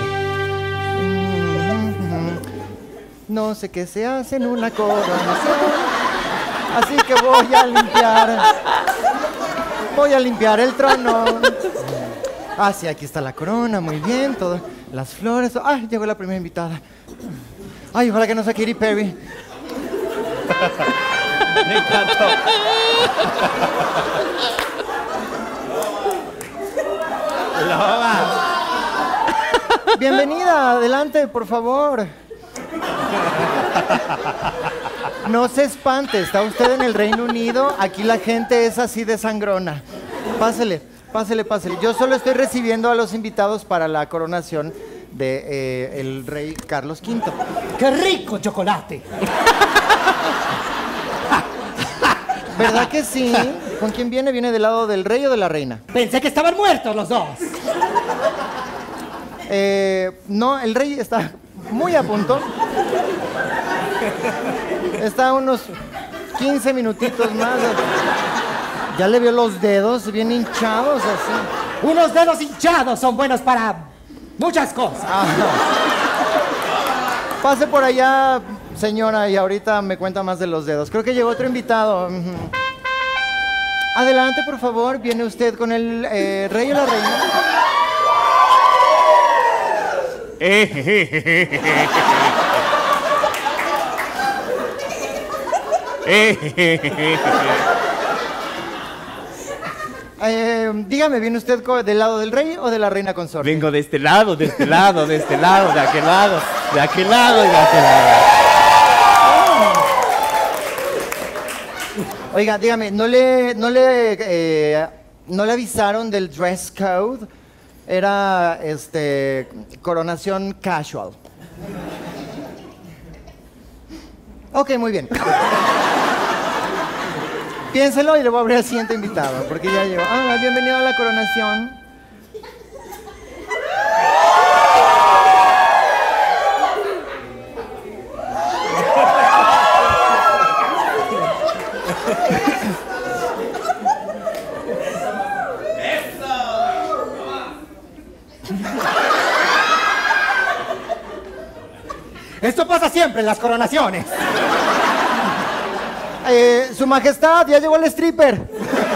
No sé qué se hace en una coronación. Así que voy a limpiar. Voy a limpiar el trono. Ah, sí, aquí está la corona, muy bien. Todas las flores. Ay, llegó la primera invitada. Ay, ojalá que no sea Katy Perry. Me encantó. Loba. Bienvenida, adelante, por favor. No se espante, está usted en el Reino Unido, aquí la gente es así de sangrona. Pásele, pásele, pásele. Yo solo estoy recibiendo a los invitados para la coronación de eh, el rey Carlos quinto. ¡Qué rico chocolate! ¿Verdad que sí? ¿Con quién viene? ¿Viene del lado del rey o de la reina? Pensé que estaban muertos los dos. Eh, no, el rey está muy a punto. Está a unos quince minutitos más. Ya le vio los dedos bien hinchados así. Unos dedos hinchados son buenos para muchas cosas. Pase por allá, señora, y ahorita me cuenta más de los dedos. Creo que llegó otro invitado. Ujú. Adelante, por favor. ¿Viene usted con el eh, rey o la reina? Eh, dígame, ¿viene usted co- del lado del rey o de la reina consorte? Vengo de este lado, de este lado, de este lado, de aquel lado, de aquel lado y de aquel lado. Oiga, dígame, ¿no le, no le, eh, no le avisaron del dress code? Era, este, coronación casual. Ok, muy bien. Piénselo y le voy a abrir al siguiente invitado, porque ya llegó. Ah, bienvenido a la coronación. Esto pasa siempre en las coronaciones. Eh, Su Majestad, ya llegó el stripper.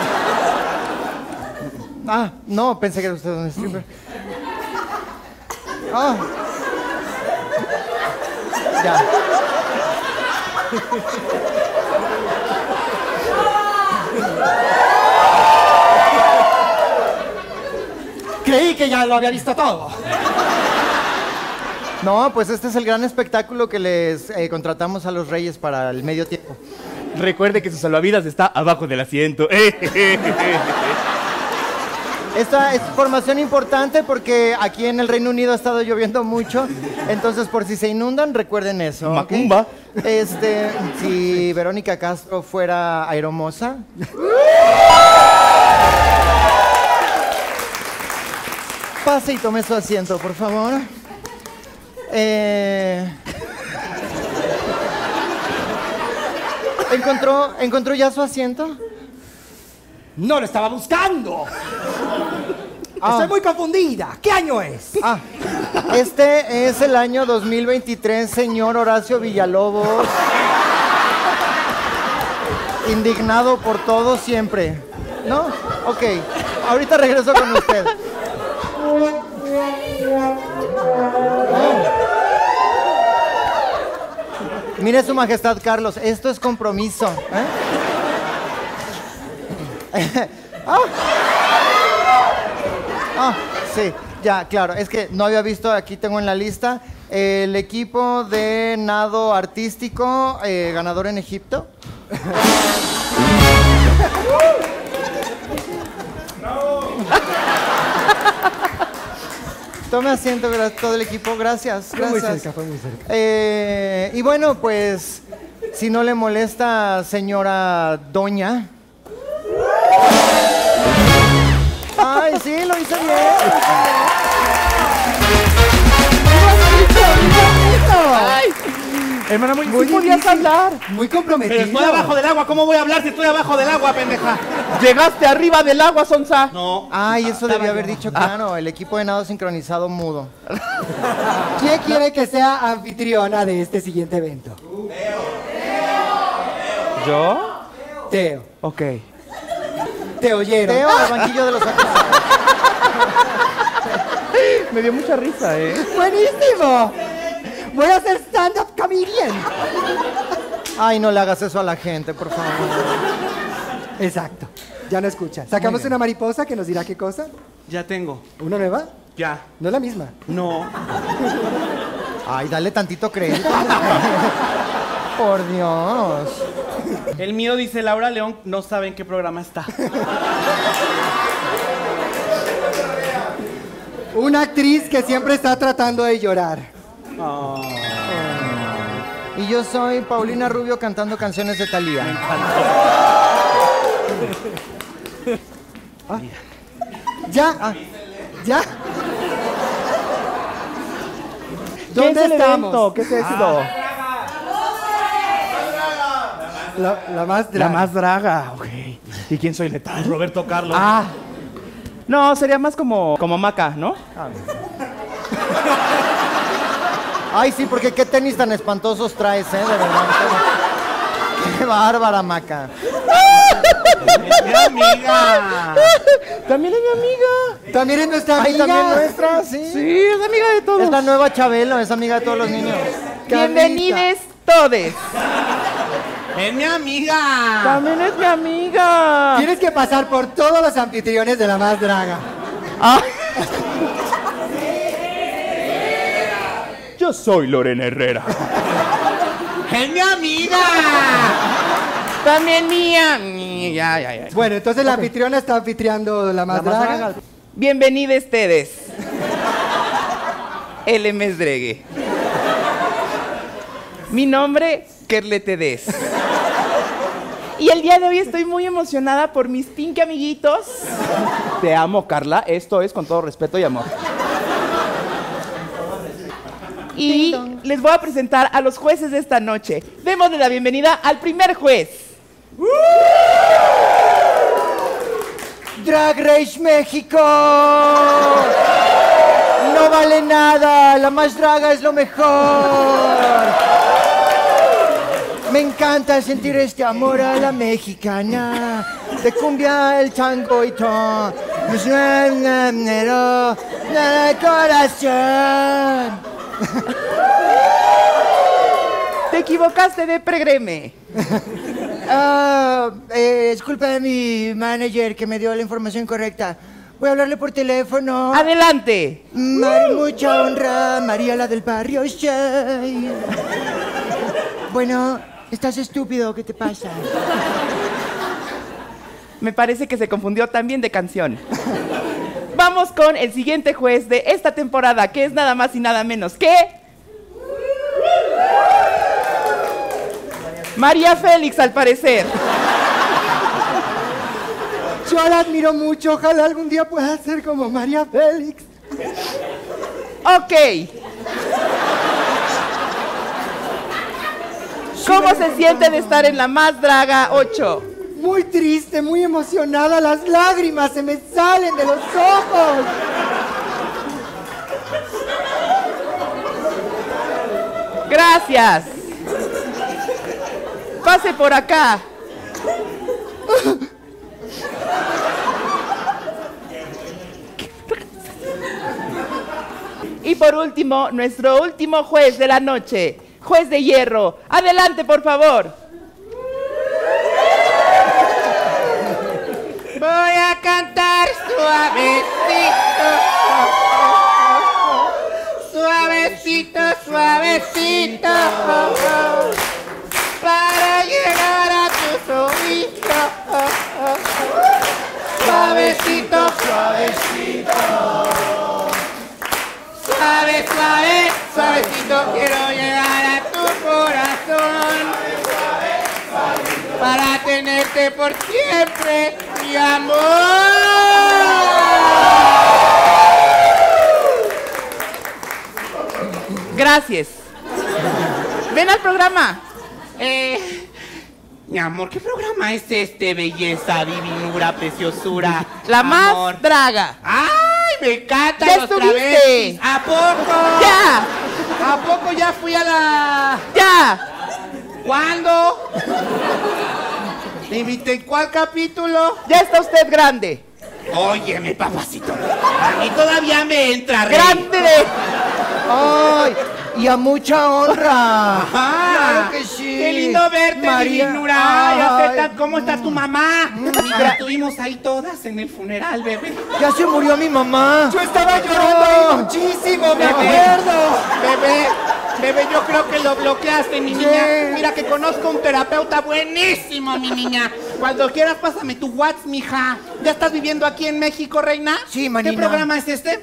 Ah, no, pensé que era usted un stripper. Ah. Ya. Creí que ya lo había visto todo. No, pues este es el gran espectáculo que les eh, contratamos a los Reyes para el medio tiempo. Recuerde que su salvavidas está abajo del asiento. Esta es información importante porque aquí en el Reino Unido ha estado lloviendo mucho, entonces por si se inundan, recuerden eso. ¿ok? Macumba. Este, si Verónica Castro fuera aeromoza. Pase y tome su asiento, por favor. Eh... ¿Encontró, ¿Encontró ya su asiento? No lo estaba buscando. Ah. Estoy muy confundida. ¿Qué año es? Ah, este es el año dos mil veintitrés, señor Horacio Villalobos. Indignado por todo siempre. ¿No? Ok, ahorita regreso con usted. Mire, Su Majestad Carlos, esto es compromiso. ¿eh? ah. ah, sí, ya, claro. Es que no había visto, aquí tengo en la lista, el equipo de nado artístico eh, ganador en Egipto. Tome asiento, gracias, todo el equipo, gracias, Fue muy gracias. cerca, fue muy cerca. Eh, y bueno, pues, si no le molesta, señora Doña. Ay, sí, lo hice bien. Ay, hermana, muy, Muy sí podías difícil. hablar. Muy comprometido. Pero estoy abajo del agua, ¿cómo voy a hablar si estoy abajo del agua, pendeja? Llegaste arriba del agua, Sonsa. No. Ay, eso debía haber dicho claro, el equipo de nado sincronizado mudo. ¿Quién quiere que sea anfitriona de este siguiente evento? ¿Yo? Teo. Ok. Te oyeron. Teo al banquillo de los acusados. Me dio mucha risa, ¿eh? ¡Buenísimo! Voy a hacer stand-up comedian. Ay, no le hagas eso a la gente, por favor. Exacto. Ya no escucha. Sacamos una mariposa que nos dirá qué cosa. Ya tengo. ¿Una nueva? Ya. No es la misma. No. Ay, dale tantito crédito. Por Dios. El mío dice Laura León, no sabe en qué programa está. Una actriz que siempre está tratando de llorar. Oh. Y yo soy Paulina Rubio cantando canciones de Thalía. Ah. ¿Ya? Ah. ¿Ya? ¿Qué ¿Dónde es el estamos? evento? ¿Qué es esto? La, la más La draga. más draga, ok. ¿Y quién soy letal? Roberto Carlos. Ah. No, sería más como, como Maca, ¿no? Ay, sí, porque qué tenis tan espantosos traes, ¿eh? De verdad. Qué, qué bárbara, Maca. Mi amiga. También es mi amiga. También es nuestra Ay, amiga. también nuestra, sí. Sí, es amiga de todos. Es la nueva Chabelo, es amiga de todos los niños. Bienvenidos todes. Es mi amiga. También es mi amiga. Tienes que pasar por todos los anfitriones de la más draga. Ah. Yo soy Lorena Herrera. Es mi amiga. También mía. Ya, ya, ya. Bueno, entonces la anfitriona está anfitriando la más, La más draga. draga. Bienvenidos ustedes. El Emesdregue. Mi nombre, Kerletedes. Y el día de hoy estoy muy emocionada por mis pinky amiguitos. Te amo, Carla. Esto es con todo respeto y amor. Y les voy a presentar a los jueces de esta noche. Démosle la bienvenida al primer juez. Drag Race México. No vale nada, la más draga es lo mejor. Me encanta sentir este amor a la mexicana. De cumbia el tango y todo. Me suena el corazón. Te equivocaste de pregreme. Ah, eh, es culpa de mi manager que me dio la información correcta. Voy a hablarle por teléfono. Adelante. Mar, mucha honra, María la del barrio Shea. Bueno, estás estúpido, ¿qué te pasa? Me parece que se confundió también de canción. Vamos con el siguiente juez de esta temporada, que es nada más y nada menos que... María Félix, al parecer. Yo la admiro mucho, ojalá algún día pueda ser como María Félix. Ok. ¿Cómo se siente de estar en la Más Draga ocho? Muy triste, muy emocionada, las lágrimas se me salen de los ojos. Gracias. Pase por acá. Y por último, nuestro último juez de la noche, juez de hierro. Adelante, por favor. Voy a cantar suavecito, suavecito, suavecito, para llegar a tus oídos. Suavecito, suavecito, suave, suave, suavecito, quiero llegar a tu corazón. Para tenerte por siempre, mi amor. Gracias. Ven al programa. Eh, mi amor, ¿qué programa es este? Belleza, divinura, preciosura. La amor. Más Draga. ¡Ay, me encanta Ya los estuviste. travestis! ¿A poco? ¡Ya! ¿A poco ya fui a la...? ¡Ya! ¿Cuándo? ¿Me invité en cuál capítulo? Ya está usted grande. Óyeme, papacito. A mí todavía me entra, rey. ¡Grande de... ¡Ay! Y a mucha honra. Ajá. Claro que sí. Qué lindo verte, María. divinura. Ay. Ay, acepta, ¿cómo está tu mamá? Mira, estuvimos ahí todas en el funeral, bebé. Ya se murió mi mamá. Yo estaba llorando ahí muchísimo, me acuerdo. Bebé, bebé, yo creo que lo bloqueaste, mi niña. Mira que conozco un terapeuta buenísimo, mi niña. Cuando quieras, pásame tu WhatsApp, mija. ¿Ya estás viviendo aquí en México, reina? Sí, manina. ¿Qué programa es este?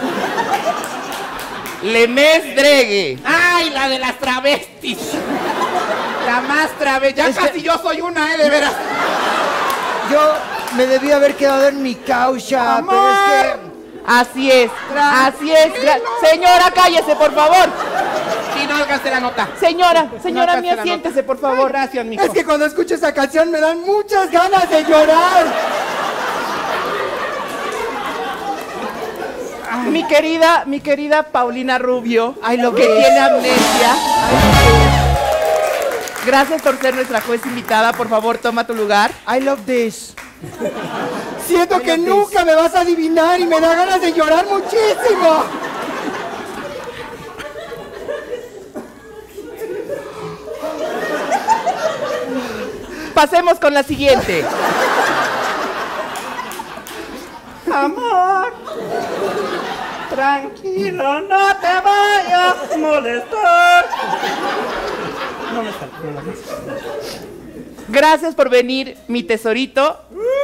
Lemes Dregue. ¡Ay, la de las travestis! La más travesti. Ya Es casi que- yo soy una, ¿eh? De veras. Yo me debí haber quedado en mi caucha, Amor. pero es que... Así es, así es. Gra- Señora, cállese, por favor. Sí, no alcancé la nota. Señora, señora No mía, alcancé la siéntese, nota. por favor. Ay, gracias, mijo. Es que cuando escucho esa canción me dan muchas ganas de llorar. Mi querida, mi querida Paulina Rubio, Ay, lo que ves. tiene amnesia. Gracias por ser nuestra juez invitada. Por favor, toma tu lugar. I love this. Siento que nunca me vas a adivinar y me da ganas de llorar muchísimo. Pasemos con la siguiente. Amor, tranquilo, no te vayas a molestar. Gracias por venir, mi tesorito.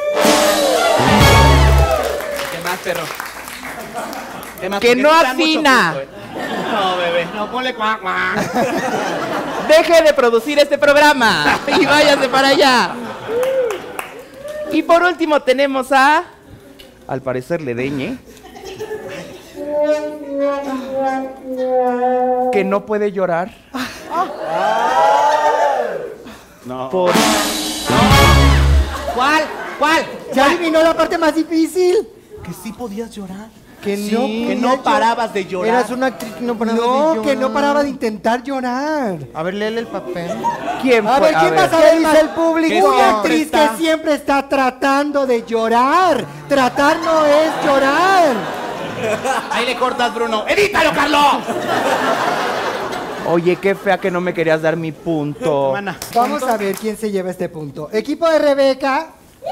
¿Qué más, perro? ¿Qué más? Que Porque no tú estás mucho afina. punto, ¿eh? No, bebé, no, ponle cuac, cuac. Deje de producir este programa y váyase para allá. Y por último tenemos a... Al parecer Ledeñe. Que no puede llorar. No. Por... ¿Cuál? ¿Cuál? Ya adivinó la parte más difícil. Que sí podías llorar. Que Sí. no, Que no parabas de llorar. Eras una actriz que no paraba de No, llorar. que no paraba de intentar llorar. A ver, léele el papel. ¿Quién A fue? ver, ¿quién ver. más ¿Qué sabe dice más? el público? Una Siempre actriz está- que siempre está tratando de llorar. Tratar no es llorar. Ahí le cortas, Bruno. ¡Edítalo, Carlos! Oye, qué fea que no me querías dar mi punto. Mana. Vamos a ver quién se lleva este punto. Equipo de Rebeca.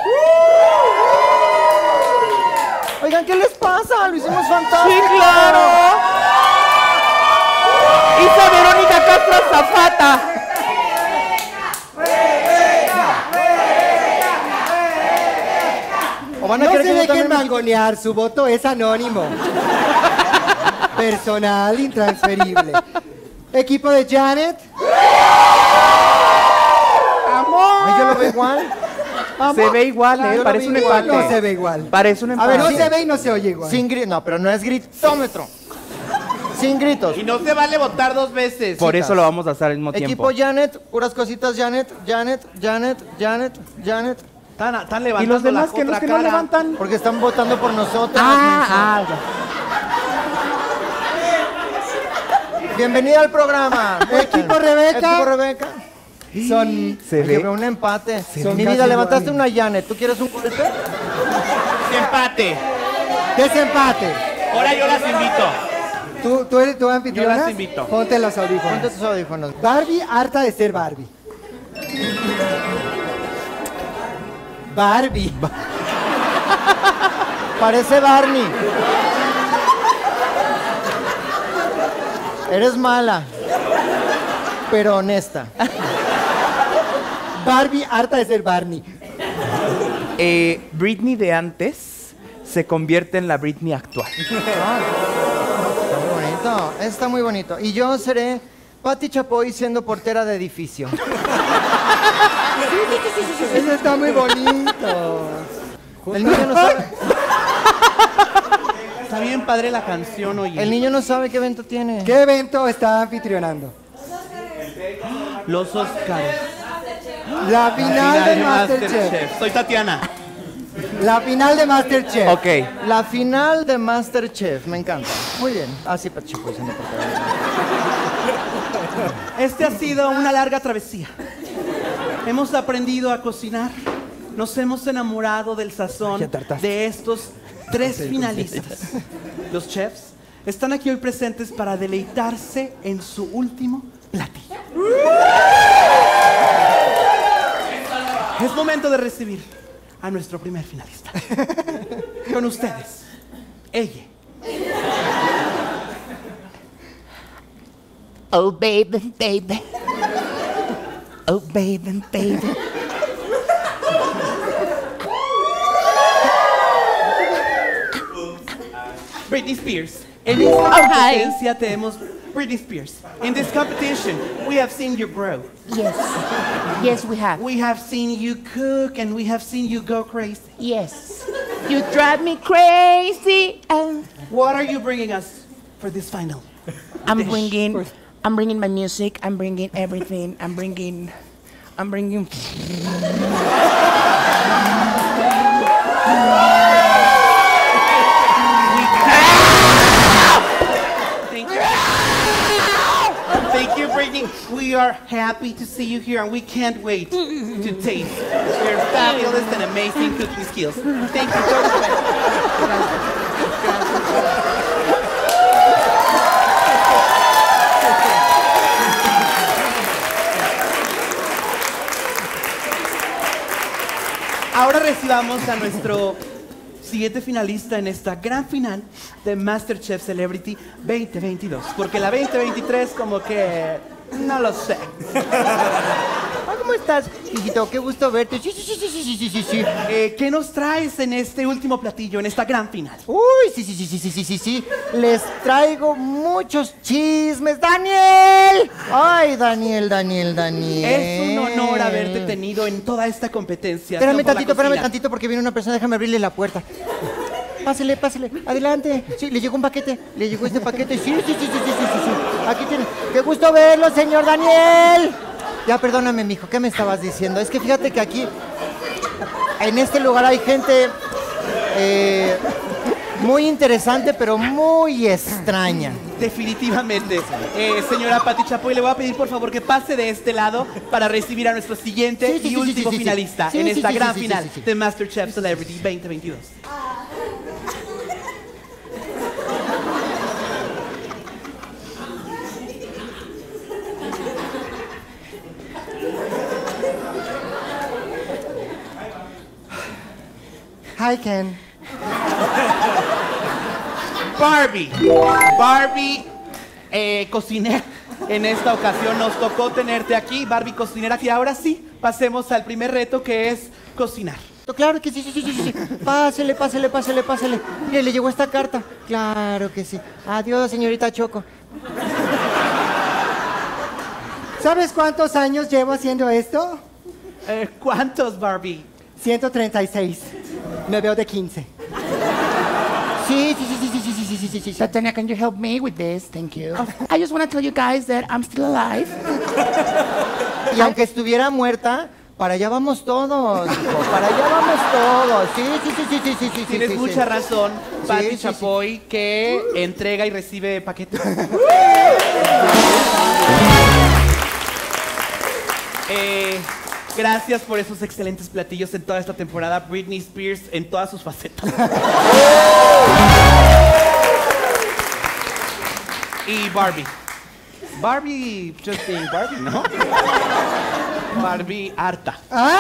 Oigan, ¿qué les pasa? Lo hicimos fantástico. ¡Sí, claro! ¡Isa Verónica Castro Zafata! ¿O van a No querer se que yo dejen también- mangonear, su voto es anónimo. Personal, intransferible. Equipo de Janet. Ay, yo lo veo igual. Se ve igual, Yo ¿eh? lo Parece vi un igual. empate. No se ve igual. Parece un A empate. ver, no se ve y no se oye igual. Sin gritos. No, pero no es gritómetro. Sin gritos. Y no se vale votar dos veces. Por eso lo vamos a hacer al mismo Equipo tiempo. Janet, puras cositas Janet, Janet, Janet, Janet, Janet. Están, están ¿Y levantando los demás la que los otra que no cara. levantan? Porque están votando por nosotros. Ah, ah, ya. Bienvenida al programa. Equipo Rebeca. Equipo Rebeca. Son. Se Oye, ve. veo un empate. Son Mi casi vida, levantaste iguales. una Janet. ¿Tú quieres un golpe? Empate. Desempate. Ahora yo las invito. ¿Tú, tú eres tu anfitriona? Yo las invito. Ponte los audífonos. Ponte tus audífonos. Barbie harta de ser Barbie. Barbie. Parece Barney. Eres mala, pero honesta. Barbie harta de ser Barney. Eh, Britney de antes se convierte en la Britney actual. Está muy bonito. Está muy bonito. Y yo seré Patti Chapoy siendo portera de edificio. Eso está muy bonito. El niño no sabe, Está bien padre la canción, oye. el niño no sabe qué evento tiene. ¿Qué evento está anfitrionando? Los Oscars. La final de Masterchef. Soy Tatiana. La final de Masterchef. Ok. La final de Masterchef. Me encanta. Muy bien. Así Patti Chapoy siendo portera de edificio. Este ha sido una larga travesía. Hemos aprendido a cocinar. Nos hemos enamorado del sazón Ya tartaste. de estos tres finalistas. Los chefs están aquí hoy presentes para deleitarse en su último platillo. Es momento de recibir a nuestro primer finalista. Con ustedes, ella. Oh, baby, baby. Oh, baby, baby. Britney Spears. En esta competencia tenemos Britney Spears. In this competition, we have seen you grow. Yes. Yes, we have. We have seen you cook and we have seen you go crazy. Yes. You drive me crazy. And What are you bringing us for this final? I'm dish? bringing, I'm bringing my music. I'm bringing everything. I'm bringing, I'm bringing. Thank you. Thank you, Britney. We are happy to see you here and we can't wait to taste your fabulous and amazing cooking skills. Thank you so much. Ahora recibamos a nuestro siguiente finalista en esta gran final de MasterChef Celebrity veinte veintidós. Porque la veinte veintitrés como que no lo sé. Ah, ¿cómo estás, hijito? Qué gusto verte. Sí, sí, sí, sí, sí, sí, sí, sí. Eh, ¿Qué nos traes en este último platillo, en esta gran final? Uy, sí, sí, sí, sí, sí, sí, sí, sí. Les traigo muchos chismes. ¡Daniel! Ay, Daniel, Daniel, Daniel. Es un honor haberte tenido en toda esta competencia. Espérame por la tantito, espérame cocina. tantito porque viene una persona, déjame abrirle la puerta. Pásele, pásele, adelante. Sí, le llegó un paquete, le llegó este paquete. Sí, sí, sí, sí, sí, sí, sí, sí. Aquí tiene. Qué gusto verlo, señor Daniel. Ya, perdóname, mijo, ¿qué me estabas diciendo? Es que fíjate que aquí, en este lugar hay gente eh, muy interesante, pero muy extraña. Definitivamente. Eh, señora Patti Chapoy, le voy a pedir por favor que pase de este lado para recibir a nuestro siguiente Sí, sí, y sí, último sí, sí, sí. finalista Sí, en sí, esta sí, gran sí, sí, final sí, sí. de MasterChef Celebrity veinte veintidós. Hi, Ken. Barbie. Barbie, eh, cocinera. En esta ocasión nos tocó tenerte aquí, Barbie cocinera. Y ahora sí, pasemos al primer reto, que es cocinar. Claro que sí, sí, sí, sí, sí. Pásele, pásele, pásele, pásele. Mire, le llegó esta carta. Claro que sí. Adiós, señorita Choco. ¿Sabes cuántos años llevo haciendo esto? Eh, ¿Cuántos, Barbie? ciento treinta y seis. Me veo de quince. Sí, sí, sí, sí, sí, sí, sí, sí, sí, sí. Tatiana, can you help me with this? Thank you. I just want to tell you guys that I'm still alive. Y aunque estuviera muerta, para allá vamos todos, hijo, para allá vamos todos. Sí, sí, sí, sí, sí, sí, sí. Tienes sí, mucha sí. razón, Pati Sí, sí, Chapoy, que entrega y recibe paquetes. eh, gracias por esos excelentes platillos en toda esta temporada. Britney Spears en todas sus facetas. Y Barbie. Barbie, just being Barbie, ¿no? Barbie harta.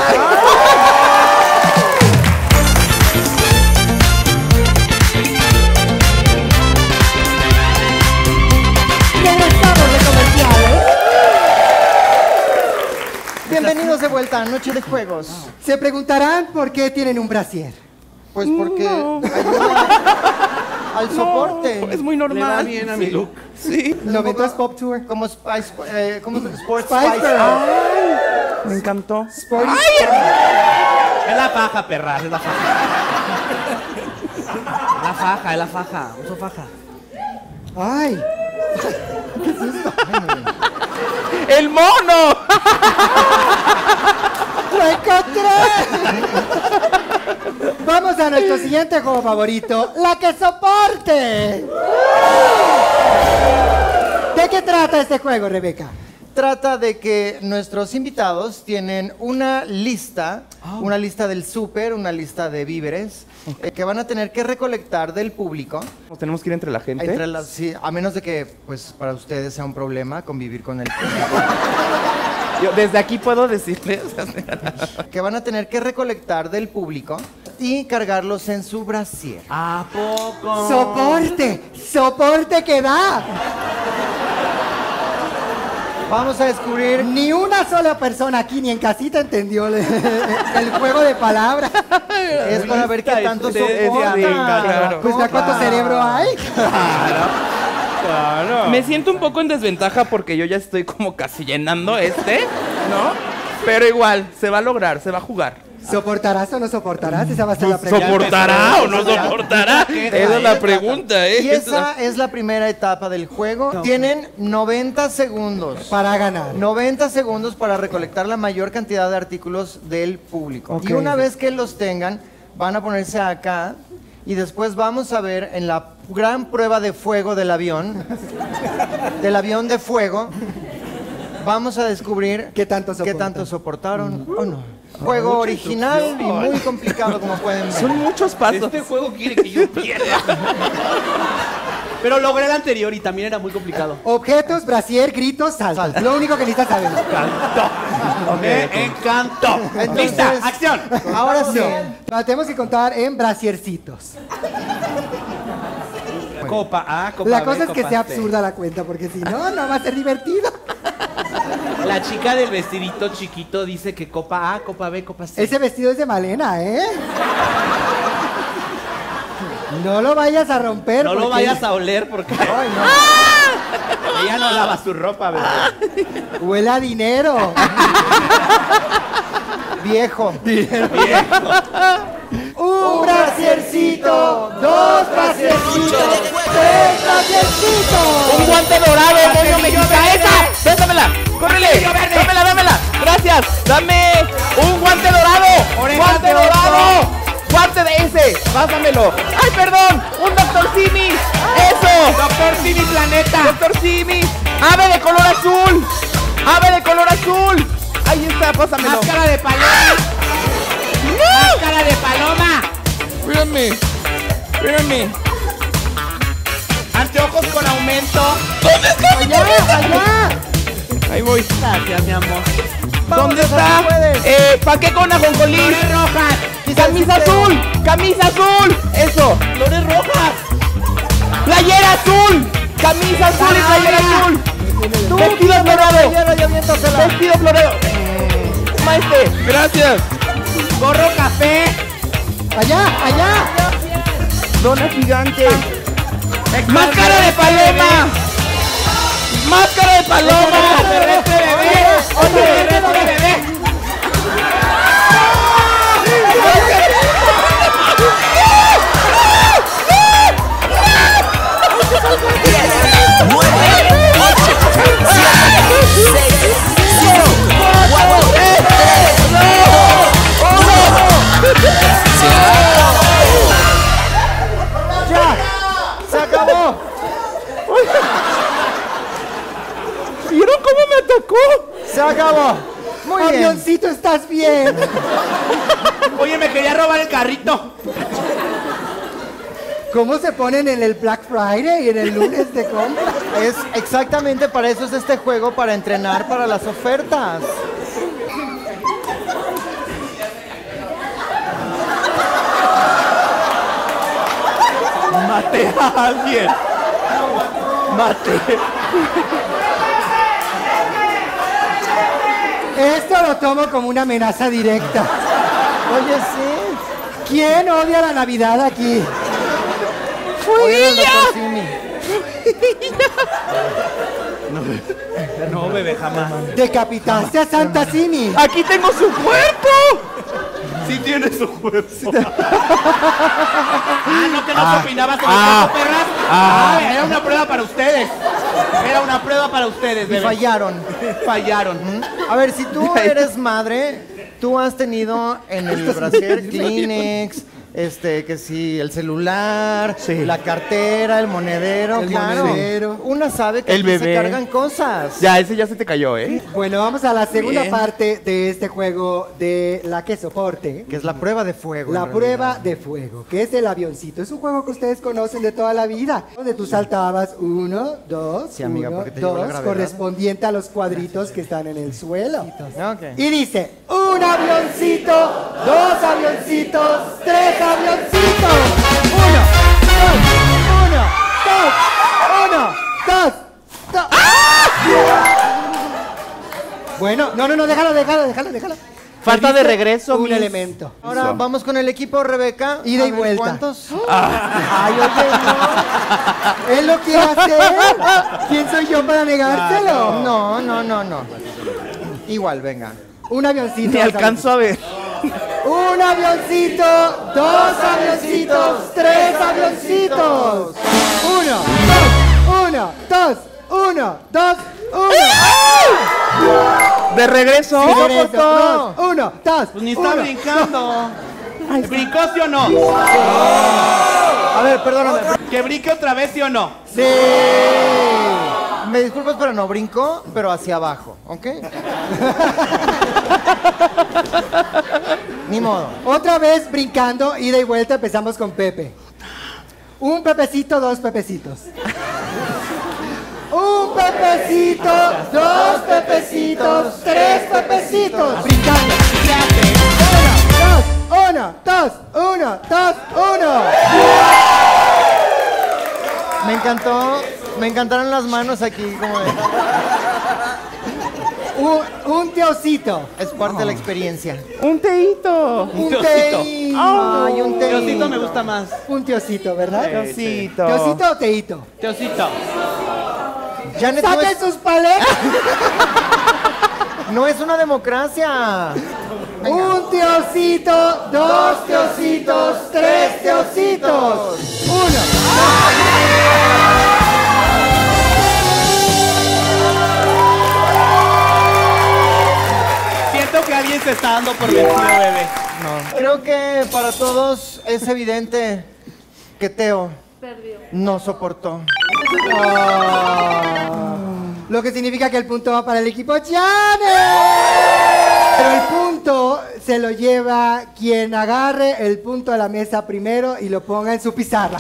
Regresamos de comerciales. Bienvenidos de vuelta a Noche de Juegos. Se preguntarán por qué tienen un brasier. Pues porque ayuda al soporte. Es muy normal. Le va bien a mi look. Sí. noventas Pop Tour. Como Spice, eh, como Sports Spice Spice. Girl. Ay, me encantó. Sporty. Es la faja, perra, es la faja. La faja, es la faja, uso faja. Ay. ¡El mono! ¡Lo encontré! Vamos a nuestro siguiente juego favorito, la que soporte. ¿De qué trata este juego, Rebeca? Trata de que nuestros invitados tienen una lista, una lista del súper, una lista de víveres, eh, que van a tener que recolectar del público. Nos tenemos que ir entre la gente. Entre las, sí, a menos de que, pues, para ustedes sea un problema convivir con el público. Yo desde aquí puedo decirles. Que van a tener que recolectar del público y cargarlos en su brasier. ¿A poco? ¡Soporte! ¡Soporte que da! Vamos a descubrir. Ni una sola persona aquí ni en casita entendió el, el juego de palabras. Es para ver qué tanto es- es- soporta. sí, claro. Pues ya cuánto cerebro hay. Me siento un poco en desventaja porque yo ya estoy como casi llenando este, ¿no? Pero igual, se va a lograr, se va a jugar. ¿Soportarás o no soportarás? Esa va a ser la pregunta. ¿Soportará o no soportará? Esa es la pregunta, ¿eh? Y esa es la primera etapa del juego. Tienen noventa segundos. Para ganar. noventa segundos para recolectar la mayor cantidad de artículos del público. Ok. Y una vez que los tengan, van a ponerse acá y después vamos a ver en la gran prueba de fuego del avión, del avión de fuego, vamos a descubrir ¿Qué tanto qué soportan? tanto soportaron o no. Juego original y muy complicado, como pueden ver. Son muchos pasos. Este juego quiere que yo pierda. Pero logré el anterior y también era muy complicado. Objetos, brasier, gritos, saltos. Lo único que necesitas saber. Me encantó. Entonces- ¡Lista! ¡Acción! Ahora sí. No, tenemos que contar en brasiercitos. Copa A, copa La B, cosa es que copa sea C. absurda la cuenta, porque si no, no va a ser divertido. La chica del vestidito chiquito dice que copa A, copa B, copa C. Ese vestido es de Malena, ¿eh? No lo vayas a romper. No lo porque- vayas a oler porque Ay, no. ella no lava su ropa, ¿verdad? Huele a dinero. Viejo. Un brasiercito, dos brasiercitos, tres brasiercitos. ¡Un guante dorado, moño mexicano! ¡Esa! ¡Déjamela! ¡Córrele! ¡Dámela, dámela! ¡Gracias! ¡Dame un guante dorado! ¡Guante dorado! ¡Guante de ese! ¡Pásamelo! ¡Ay, perdón! ¡Un doctor Simi! ¡Eso! ¡Doctor Simi Planeta! ¡Doctor Simi! ¡Ave de color azul! ¡Ave de color azul! ¡Ahí está! ¡Pásamelo! ¡Máscara de paloma! ¡Máscara de paloma! ¡Espérame! ¡Espérame! Anteojos con aumento. ¡Allá, allá! Ahí voy. Gracias, mi amor. ¿Dónde César, está? tú puedes. Eh, ¿Paqué con ajonjolí? ¡Flores rojas! ¡Camisa azul! ¡Camisa azul! ¡Eso! ¡Flores rojas! ¡Playera azul! ¡Camisa azul y playera azul! Tú, ¡Vestido quítame la florado! playera y aviéntasela. ¡Vestido florado! Maestre, gracias. ¡Gorro café! Allá, allá. Dona gigante. ¡Máscara de paloma! ¡Máscara de paloma! ¡Perrete bebé! ¡Oye, perrete bebé! ¡Ya! ¡Se acabó! ¿Vieron cómo me atacó? ¡Se acabó! Muy bien. Avioncito, ¿estás bien? Oye, me quería robar el carrito. ¿Cómo se ponen en el Black Friday y en el lunes de compra? Es exactamente para eso es este juego, para entrenar para las ofertas. Maté a alguien. Maté. Esto lo tomo como una amenaza directa. Oye, sí. ¿Quién odia la Navidad aquí? Oye, el doctor Simi. No, bebé, jamás. Decapitaste a Santa Simi. ¡Aquí tengo su cuerpo! Sí tiene su cuerpo. Ah, no, que no se opinaba sobre ah, eso, perras. Ah, era una prueba para ustedes. Era una prueba para ustedes, Y bebé. fallaron. Fallaron. A ver, si tú eres madre, tú has tenido en el brasier Kleenex, este, que sí, el celular, la cartera, el monedero, El claro. monedero. Una sabe que El aquí se bebé. cargan cosas. Ya, ese ya se te cayó, ¿eh? Bueno, vamos a la segunda Bien. parte de este juego de la que soporte. Que es la prueba de fuego. La en prueba realidad. de fuego, que es el avioncito. Es un juego que ustedes conocen de toda la vida. Donde tú saltabas uno, dos, Sí, amiga, uno, porque te llevó la dos, gravedad. correspondiente a los cuadritos que están en el suelo. Ok. Y dice, un avioncito, dos avioncitos, tres avioncitos. Uno, dos, uno, dos, uno, dos, dos. Bueno, no, no, no, déjalo, déjalo, déjalo, déjalo. Falta de Perdiste regreso, un Miss. elemento. Ahora vamos con el equipo, Rebeca. Ida A y ver, vuelta. ¿Cuántos? Ay, oye, no. Él lo quiere hacer. ¿Quién soy yo para negárselo? No, no, no, no. Igual, venga. Un avioncito. Ni dos alcanzo a ver. avioncitos. Un avioncito, dos avioncitos, tres avioncitos. Uno, dos, uno, dos, uno, dos, uno. De regreso. Sí, ¿Cómo derecho, cortó? dos, uno, dos, Pues ni está uno. brincando. ¿Brincó sí o no? A ver, perdóname. ¿Que brinque otra vez sí o no? Sí. Me disculpas, pero no brincó, pero hacia abajo, ¿ok? Ni modo. Otra vez brincando, ida y vuelta, empezamos con Pepe. Un pepecito, dos pepecitos. Un pepecito, dos pepecitos, tres pepecitos. Brincando. Uno, dos, uno, dos, uno. Me encantó, me encantaron las manos aquí, como de- Un, un teocito. es parte de la experiencia. Un teito. Un teocito. teito. Ay, un teito. Teocito me gusta más. Un teocito, ¿verdad? Teocito. ¿Teocito o teito? Teocito. Janet, no ¡Saquen es, sus paletas! no es una democracia. Un teocito, dos teocitos, tres teocitos. Uno. Siento que alguien se está dando por vencido, bebé. Creo que para todos es evidente que Teo no soportó. Lo que significa que el punto va para el equipo Janet. Pero el punto se lo lleva quien agarre el punto a la mesa primero y lo ponga en su pizarra.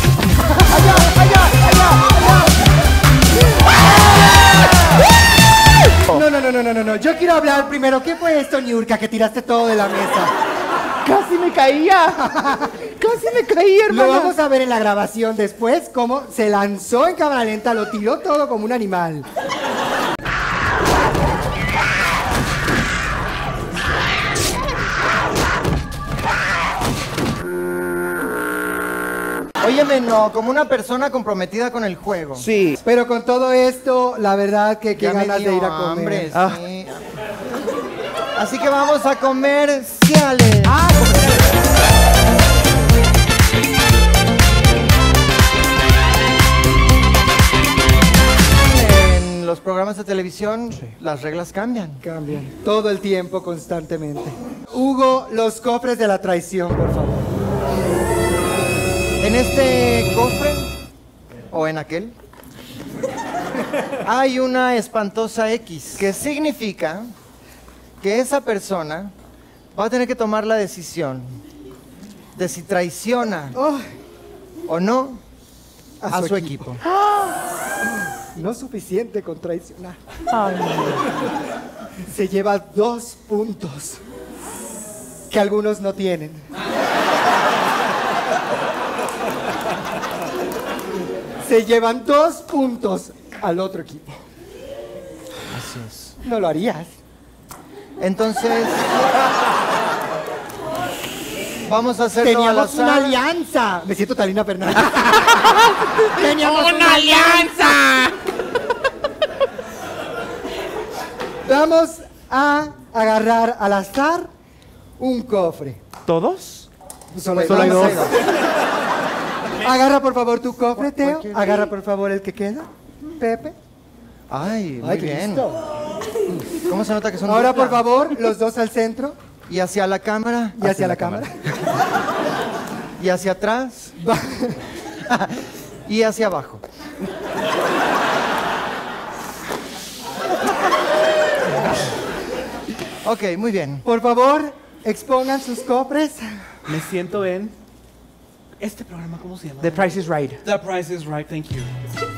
¡Allá, allá, allá, allá! No, no, no, no, no, no, no. Yo quiero hablar primero. ¿Qué fue esto, Niurka, que tiraste todo de la mesa? Casi me caía. Casi me caía, hermano. Lo vamos a ver en la grabación después, cómo se lanzó en cámara lenta, lo tiró todo como un animal. Óyeme, no, como una persona comprometida con el juego. Sí. Pero con todo esto, la verdad que qué Ya me ganas dio de ir a comer. hambre, Ah. sí. Así que vamos a comerciales. Ah, En los programas de televisión, las reglas cambian. cambian. Todo el tiempo, constantemente. Hugo, los cofres de la traición, por favor. En este cofre, o en aquel, hay una espantosa X, que significa que esa persona va a tener que tomar la decisión de si traiciona Oh, o no a, su, equipo. no suficiente con traicionar. Se lleva dos puntos que algunos no tienen. Se llevan dos puntos al otro equipo. Así es. No lo harías. Entonces, vamos a hacerlo al Teníamos azar. una alianza. Me siento Talina Fernández. Teníamos ¡Una alianza! Vamos a agarrar al azar un cofre. ¿Todos? Solo hay Solo hay dos. dos. Agarra por favor tu cofre, Teo. cualquier- Agarra por favor el que queda. Pepe. Ay, muy Ay, qué bien. listo. ¿Cómo se nota que son Ahora dupla? por favor, los dos al centro Y hacia la cámara. y hacia la cámara. Y hacia atrás. Y hacia abajo. Ok, muy bien. Por favor, expongan sus cofres. Me siento en... ¿Este programa cómo se llama? The Price is Right. The Price is Right, thank you.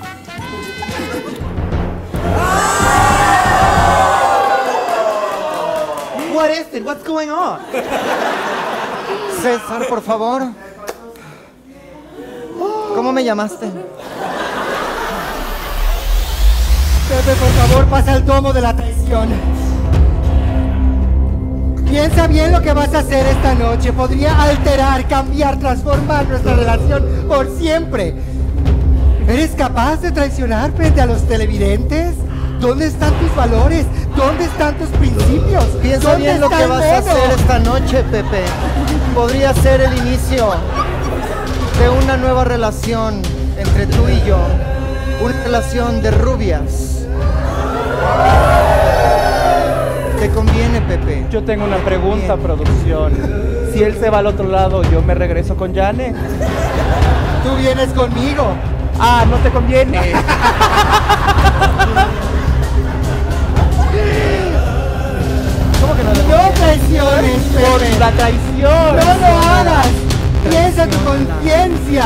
What is it? What's going on? César, por favor. ¿Cómo me llamaste? Pepe, por favor, pasa al tomo de la traición. Piensa bien lo que vas a hacer esta noche. Podría alterar, cambiar, transformar nuestra relación por siempre. ¿Eres capaz de traicionar frente a los televidentes? ¿Dónde están tus valores? ¿Dónde están tus principios? Piensa ¿Dónde bien lo está que el vas a mono? hacer esta noche, Pepe. Podría ser el inicio de una nueva relación entre tú y yo. Una relación de rubias. ¿Te conviene, Pepe? Yo tengo una pregunta, Bien. producción. Si él se va al otro lado, ¿yo me regreso con Jane? Tú vienes conmigo. Ah, no te conviene. ¿Cómo que no le No conviene? traiciones, Por Pepe. la traición. No lo hagas. Piensa tu conciencia.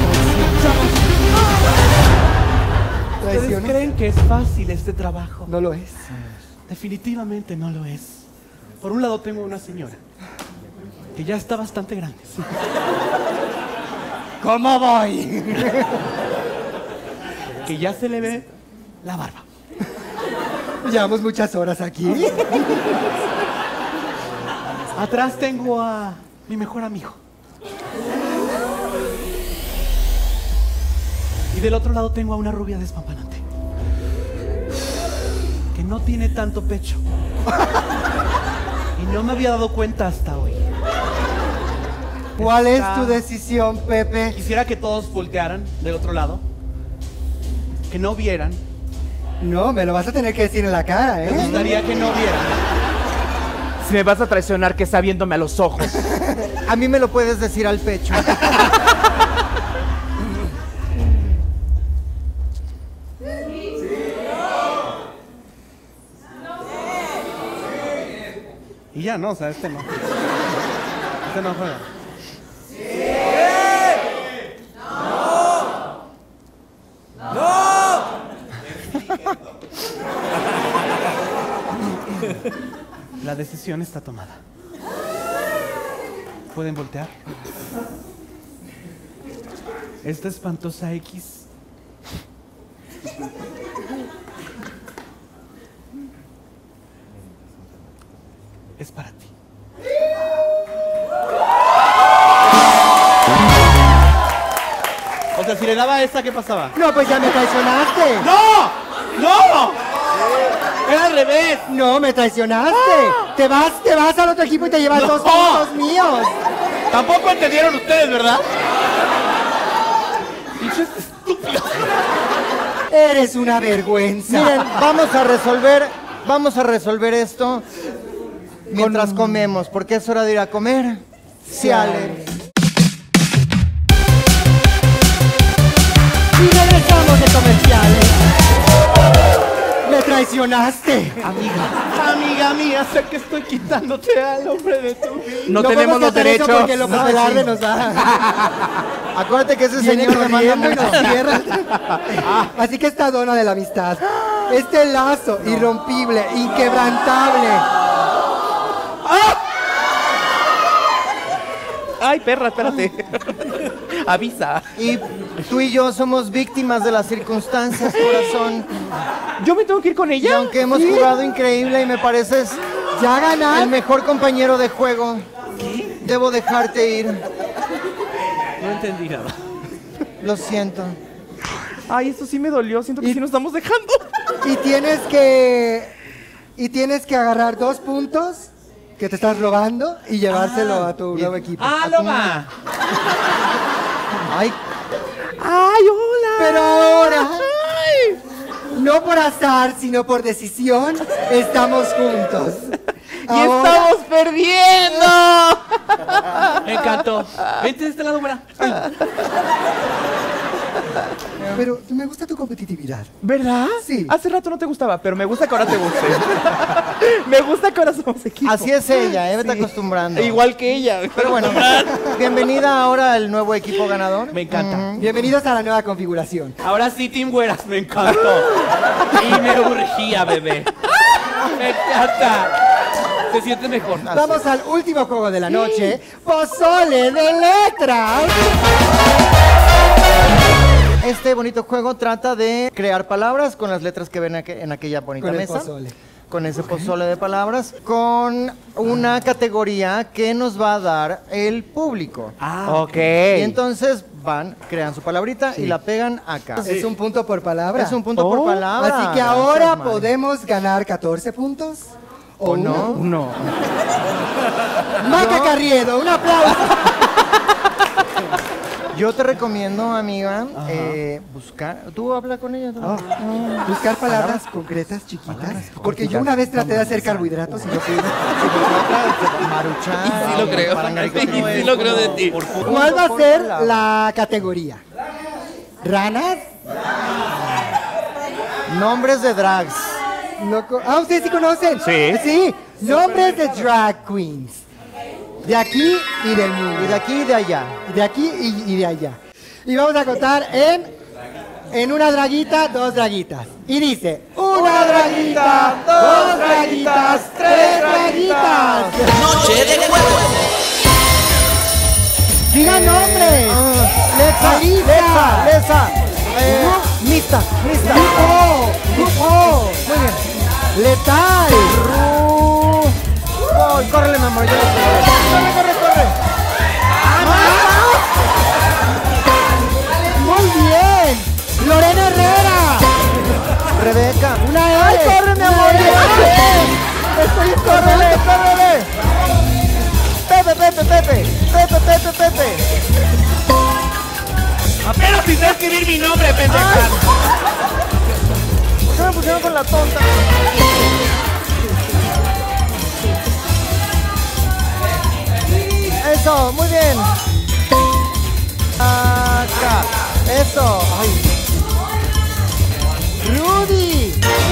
¿Ustedes ¿Traiciones? creen que es fácil este trabajo? No lo es. Definitivamente no lo es. Por un lado tengo una señora que ya está bastante grande. ¿Cómo voy? Que ya se le ve la barba. Llevamos muchas horas aquí. Atrás tengo a mi mejor amigo. Y del otro lado tengo a una rubia despampanante. Que no tiene tanto pecho. Y no me había dado cuenta hasta hoy. ¿Cuál es Está- tu decisión, Pepe? Quisiera que todos voltearan del otro lado. Que no vieran. No, me lo vas a tener que decir en la cara, Me ¿eh? gustaría que no vieran. Si me vas a traicionar, que está viéndome a los ojos. A mí me lo puedes decir al pecho. Y ya no, o sea, este no. Este no juega. decisión está tomada. ¿Pueden voltear? Esta espantosa X es para ti. O sea, si le daba esta, ¿qué pasaba? No, pues ya me traicionaste. ¡No! ¡No! ¡Era al revés! No, me traicionaste. Te vas, te vas al otro equipo y te llevas No. dos puntos míos. Tampoco entendieron ustedes, ¿verdad? Pinches estúpidos. Eres una vergüenza. Miren, vamos a resolver, vamos a resolver esto mientras comemos, porque es hora de ir a comer. Sí, Ale. Y regresamos de comerciales. Me traicionaste. Amiga, amiga mía, sé que estoy quitándote al hombre de tu vida. No No tenemos podemos los hacer eso derechos. porque López No, Velarde sí. nos da. Acuérdate que ese Viene señor me manda corriendo y nos mucho. cierra. Así que esta dona de la amistad, este lazo irrompible, inquebrantable. Ay, perra, espérate. Avisa. Y tú y yo somos víctimas de las circunstancias, corazón. ¿Yo me tengo que ir con Y ella? aunque hemos ¿Sí? jugado increíble y me pareces Ya el ganar. mejor compañero de juego, debo dejarte ir. No entendí nada. Lo siento. Ay, esto sí me dolió. Siento que Y- sí nos estamos dejando. Y tienes que. Y tienes que agarrar dos puntos que te estás robando y llevárselo a tu nuevo equipo. ¡Ah, lo va! Ay, Ay, hola. Pero ahora, no por azar, sino por decisión, estamos juntos. Y Ahora- estamos perdiendo. Me encantó. Vente de este lado, güera. Pero me gusta tu competitividad. ¿Verdad? Sí. Hace rato no te gustaba, pero me gusta que ahora te guste. Me gusta que ahora somos equipo. así es ella, eh, vete Sí. acostumbrando. Igual que ella. Pero bueno, bienvenida ahora al nuevo equipo ganador. Me encanta. Bienvenidos a la nueva configuración. Ahora sí, Team Güeras, me encantó. Y me urgía, bebé. Me encanta. Se siente mejor. Vamos al último juego de la noche, Pozole de letras. Este bonito juego trata de crear palabras con las letras que ven aqu- en aquella bonita Con el mesa. pozole. Con ese pozole de palabras, con una categoría que nos va a dar el público. Ah, ok. Y entonces van, crean su palabrita y la pegan acá. Es un punto por palabra. Es un punto Oh, por palabra. Así que Gracias, ahora Mari. podemos ganar catorce puntos. ¿O, ¿O no? No. Maca Carriedo, un aplauso. Yo te recomiendo, amiga, eh, buscar. ¿Tú hablas con ella? ¿Tú? Buscar palabras concretas, chiquitas. Porque yo una vez traté de hacer carbohidratos y no pude. Maruchan. Sí lo creo. palangarico, Sí, ¿cómo sí es? lo creo de ti. ¿Cuál va a ser la categoría? ¿Ranas? Nombres de drags. No co- ah, ¿ustedes sí conocen? Sí. Sí, nombres de drag queens. De aquí y del mundo. Y de aquí y de allá. De aquí y, y de allá. Y vamos a contar en, en una draguita, dos draguitas. Y dice, una draguita, dos draguitas, tres draguitas. Noche de juego. Digan nombres. Lexa, Alisa. Lexa, Lexa. Eh, Mista, Mista. Grupo, grupo. Muy bien. Letal. Ru. Gol, córrele, mi amor, yo lo sé. Corre, corre, corre. Muy bien. Lorena Herrera. Rebeca. Una E. Ay, corre, mi amor. Una E. Estoy córrele, córrele. Pepe, Pepe, Pepe. Pepe, Pepe, Pepe. Apenas sin escribir mi nombre, pendeja. ¿Por qué me pusieron con la tonta? Eso, muy bien. Acá. Eso. Ay. Rudy.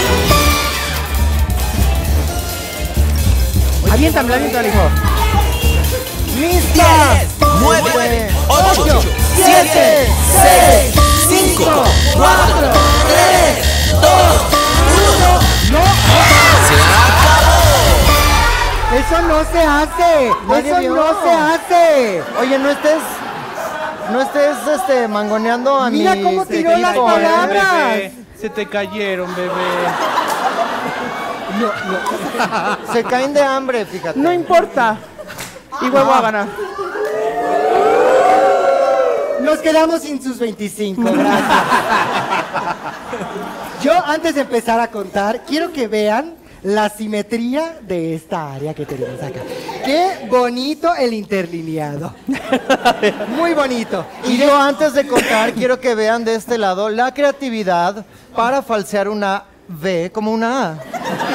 Aviéntame, aviéntame, hijo. ¡Lista! nueve, ocho, ocho, siete, seis, cinco, cuatro, tres, dos, uno. No. Se acabó. hace. Nadie Eso vio. no se hace. Oye, no estés... No estés este, mangoneando a Mira mi cómo tiró equipo, las ¿eh? palabras. Bebé, se te cayeron, bebé. Se caen de hambre, fíjate. No importa. Igual voy a ganar. Nos quedamos sin sus veinticinco, gracias. Yo, antes de empezar a contar, quiero que vean la simetría de esta área que tenemos acá. Qué bonito el interlineado. Muy bonito. Y yo antes de contar, quiero que vean de este lado la creatividad para falsear una V como una A.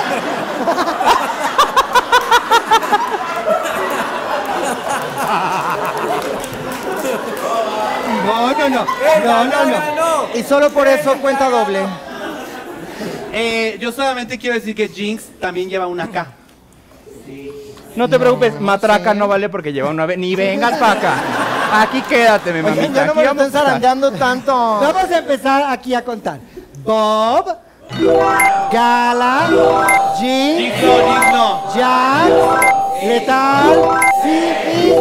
No, no, no. No, no, no. Y solo por eso cuenta doble. Eh, yo solamente quiero decir que Jinx también lleva una K. No te preocupes, matraca no vale porque lleva una vez. Ni vengas para acá. Aquí quédate, mi Oigan, mamita. ya no Aquí me lo vamos estén a estar. zarandeando tanto. Vamos a empezar aquí a contar. Bob, Gala, Jinx, Jinx no, Jinx no. Jack, Letal, Fifi.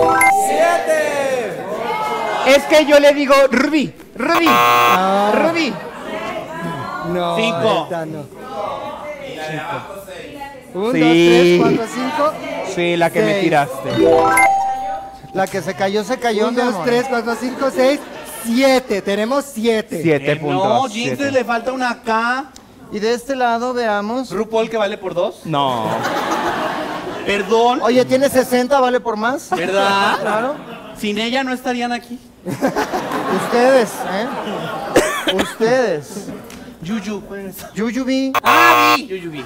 Es que yo le digo Ruby. Ruby. Ah. Ruby. No, Cinco. esta no. Un, Sí. dos, tres, cuatro, cinco. Sí, la que me Seis. tiraste. La que se cayó, se cayó, Un, mi dos, amor. tres, cuatro, cinco, seis, siete. Tenemos siete. Siete Eh, puntos. no, Jinx siete. le falta una K. Y de este lado, veamos. RuPaul que vale por dos. No. Perdón. Oye, tiene sesenta, ¿vale por más? ¿Verdad? Claro. Sin ella no estarían aquí. Ustedes, ¿eh? Ustedes. Yuyu. ¿cuál es? Yuyubi. ¡Ah, vi! Yuyubi.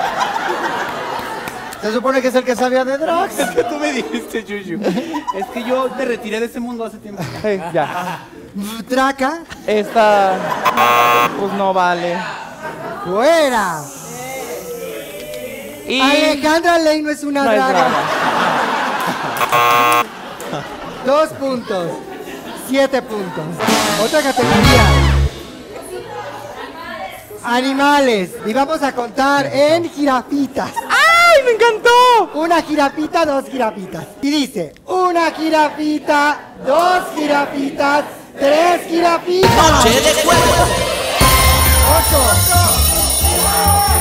Se supone que es el que sabía de drugs. Es que tú me dijiste Yuyu. Es que yo me retiré de ese mundo hace tiempo. Eh, ya. Traca, Esta. Pues no vale. fuera. Y. Alejandra Ley no es una No es draga. draga. Dos puntos. Siete puntos. Otra categoría. Animales. Y vamos a contar en jirafitas. ¡Ay, me encantó! Una jirafita, dos jirafitas. Y dice, una jirafita, dos jirafitas, tres jirafitas. Noche de juegos. Ocho.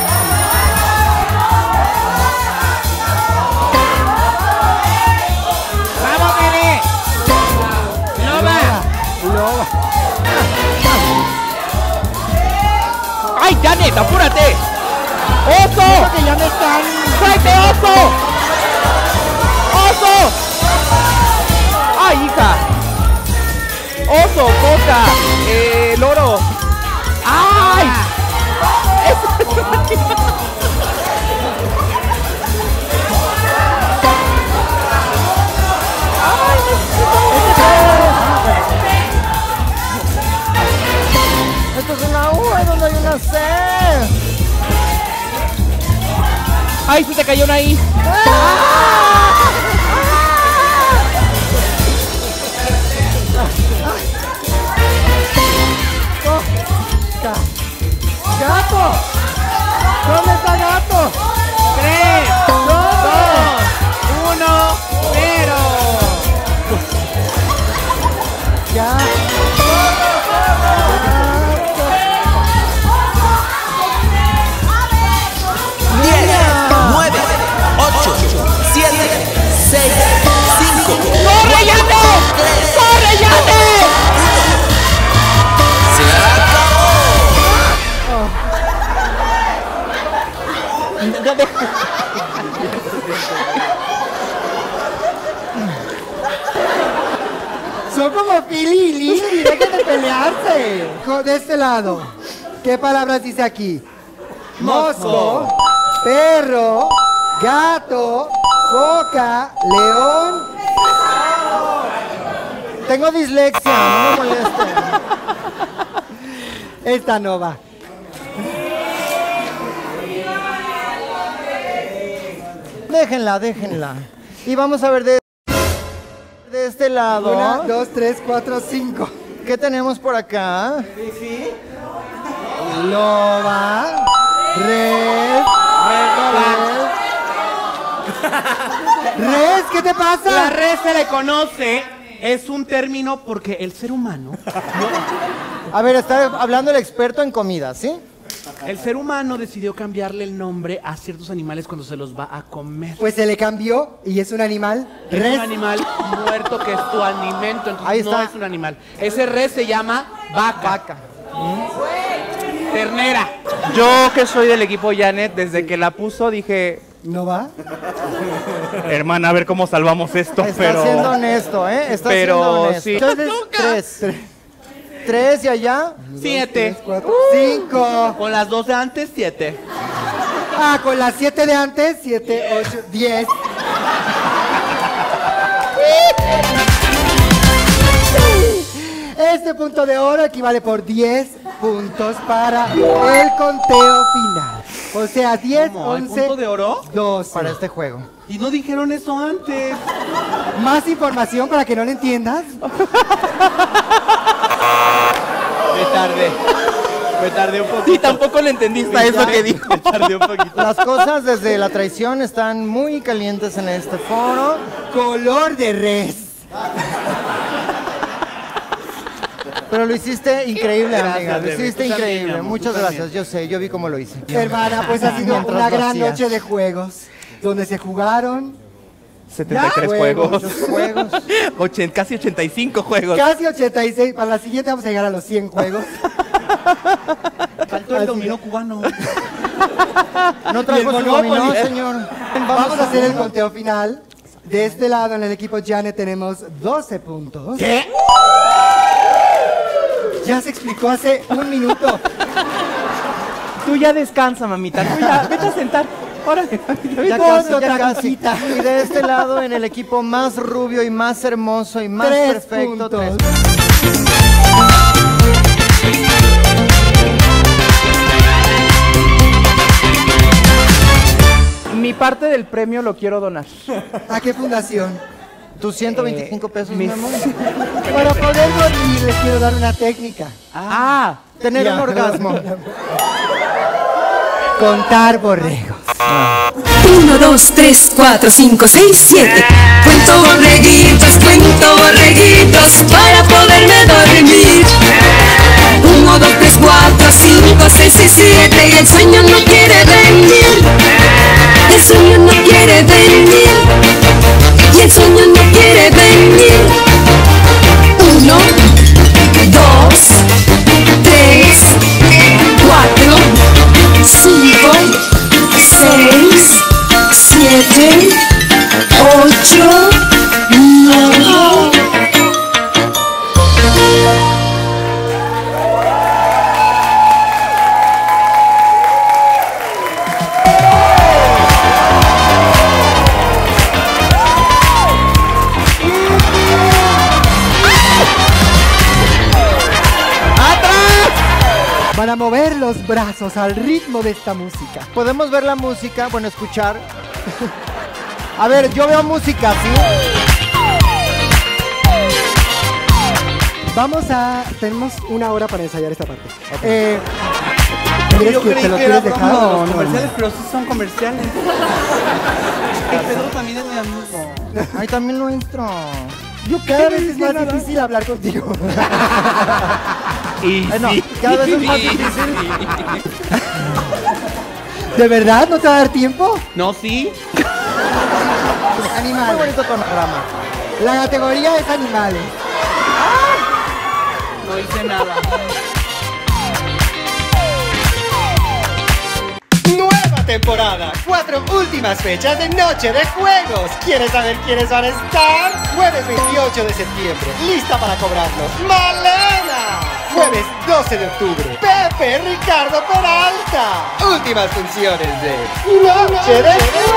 ¡Vamos, bebé! ¡Loba! Loba. ¡Ay, Janet, apúrate! ¡Oso! Creo que ya me están... ¡Tráete oso! ¡Oso! ¡Ay, hija! ¡Oso, foca! Eh, loro. ¡Ay! Esto es una U, ¿eh? Donde hay una C. ¡Ay, se te cayó una I! ¡Gato! ¿Dónde está gato? ¡Tres! ¡Dos! ¡Uno! ¡Cero! Ya. diez, nueve, ocho, siete, seis, cinco. ¡Corre, Yate! ¡Corre, Yate! Se acabó. Son como Pili y Lili, dejen de pelearse. Jo- De este lado, ¿qué palabras dice aquí? Mosco, perro, gato, foca, león. Tengo dislexia, no me molesten. Esta no va. Déjenla, déjenla. Y vamos a ver de, de este lado. Una, dos, tres, cuatro, cinco. ¿Qué tenemos por acá? Loba, red, red. Res, ¿qué te pasa? La res se le conoce, es un término porque el ser humano, A ver, está hablando el experto en comida, ¿sí? el ser humano decidió cambiarle el nombre a ciertos animales cuando se los va a comer. Pues se le cambió y es un animal. Es Res. un animal muerto que es tu alimento, entonces Ahí no está. es un animal. Ese res se llama vaca. Vaca. Ternera. Yo que soy del equipo Janet, desde que la puso dije, ¿No va? hermana, a ver cómo salvamos esto, Está pero... siendo honesto, ¿eh? Está pero siendo honesto. sí. Entonces, tres. Tres y allá. Siete. Cuatro, cinco. Con las dos de antes, siete. Ah, con las siete de antes, siete, ocho, diez. Este punto de oro equivale por diez puntos para el conteo final. O sea, diez, ¿Cómo? ¿Hay once, punto de oro? doce. Para este juego. Y no dijeron eso antes. Más información para que no lo entiendas. Me tardé. Me tardé un poquito. Y tampoco le entendiste a eso que dijo. Me tardé un poquito. Las cosas desde la traición están muy calientes en este foro. Color de res. Pero lo hiciste increíble, Gracias, amiga. Lo Debbie. hiciste Tú también, increíble. mi amor, Muchas tú también. gracias. Yo sé, yo vi cómo lo hice. Hermana, pues ha sido Mientras una lo gran hacías. noche de juegos, donde se jugaron setenta y tres ¿Ya? juegos. Muchos juegos. Ochen- casi ochenta y cinco juegos. casi ochenta y seis. Para la siguiente vamos a llegar a los cien juegos. Faltó el dominó cubano. No Y trajo el su Monopoly. dominó, señor. Vamos a hacer el conteo final. De este lado, en el equipo Janet, tenemos doce puntos. ¿Qué? Ya se explicó hace un minuto. Tú ya descansa, mamita. Tú ya, vete a sentar. Órale. Ya Ponte casi, ya otra casi. cosita. Y de este lado, en el equipo más rubio y más hermoso y más Tres perfecto, puntos. tres. Mi parte del premio lo quiero donar. ¿A qué fundación? Tus ciento veinticinco pesos, mi mis- amor. Para poder dormir les quiero dar una técnica. Ah, Tener Ya. un orgasmo. Contar borregos. Uno, dos, tres, cuatro, cinco, seis, siete. Cuento borreguitos, cuento borreguitos para poderme dormir. Uno, dos, tres, cuatro, cinco, seis, seis, siete. Y el sueño no quiere venir. El sueño no quiere venir. Y el sueño no quiere venir. Uno, dos, tres, cuatro, cinco, seis, siete, ocho, nueve. Van a mover los brazos al ritmo de esta música. Podemos ver la música, bueno, escuchar. A ver, yo veo música, ¿sí? Vamos a... Tenemos una hora para ensayar esta parte. Eh, ¿quieres Yo que creí te lo que era quieres broma dejar de o los no? comerciales, pero sí son comerciales. Que Pedro también es mi amigo. Ahí también lo entro. Yo cada vez es más difícil hablar contigo. y Eh, no, sí. cada vez es más difícil. ¿De verdad no te va a dar tiempo? No, sí. Muy Animales. bonito panorama. La categoría es animales. No hice nada. Nueva temporada, cuatro últimas fechas de Noche de Juegos. ¿Quieres saber quiénes van a estar? Jueves veintiocho de septiembre, lista para cobrarlos, Malena. Jueves doce de octubre, Pepe Ricardo Peralta. Últimas funciones de Noche de Juegos.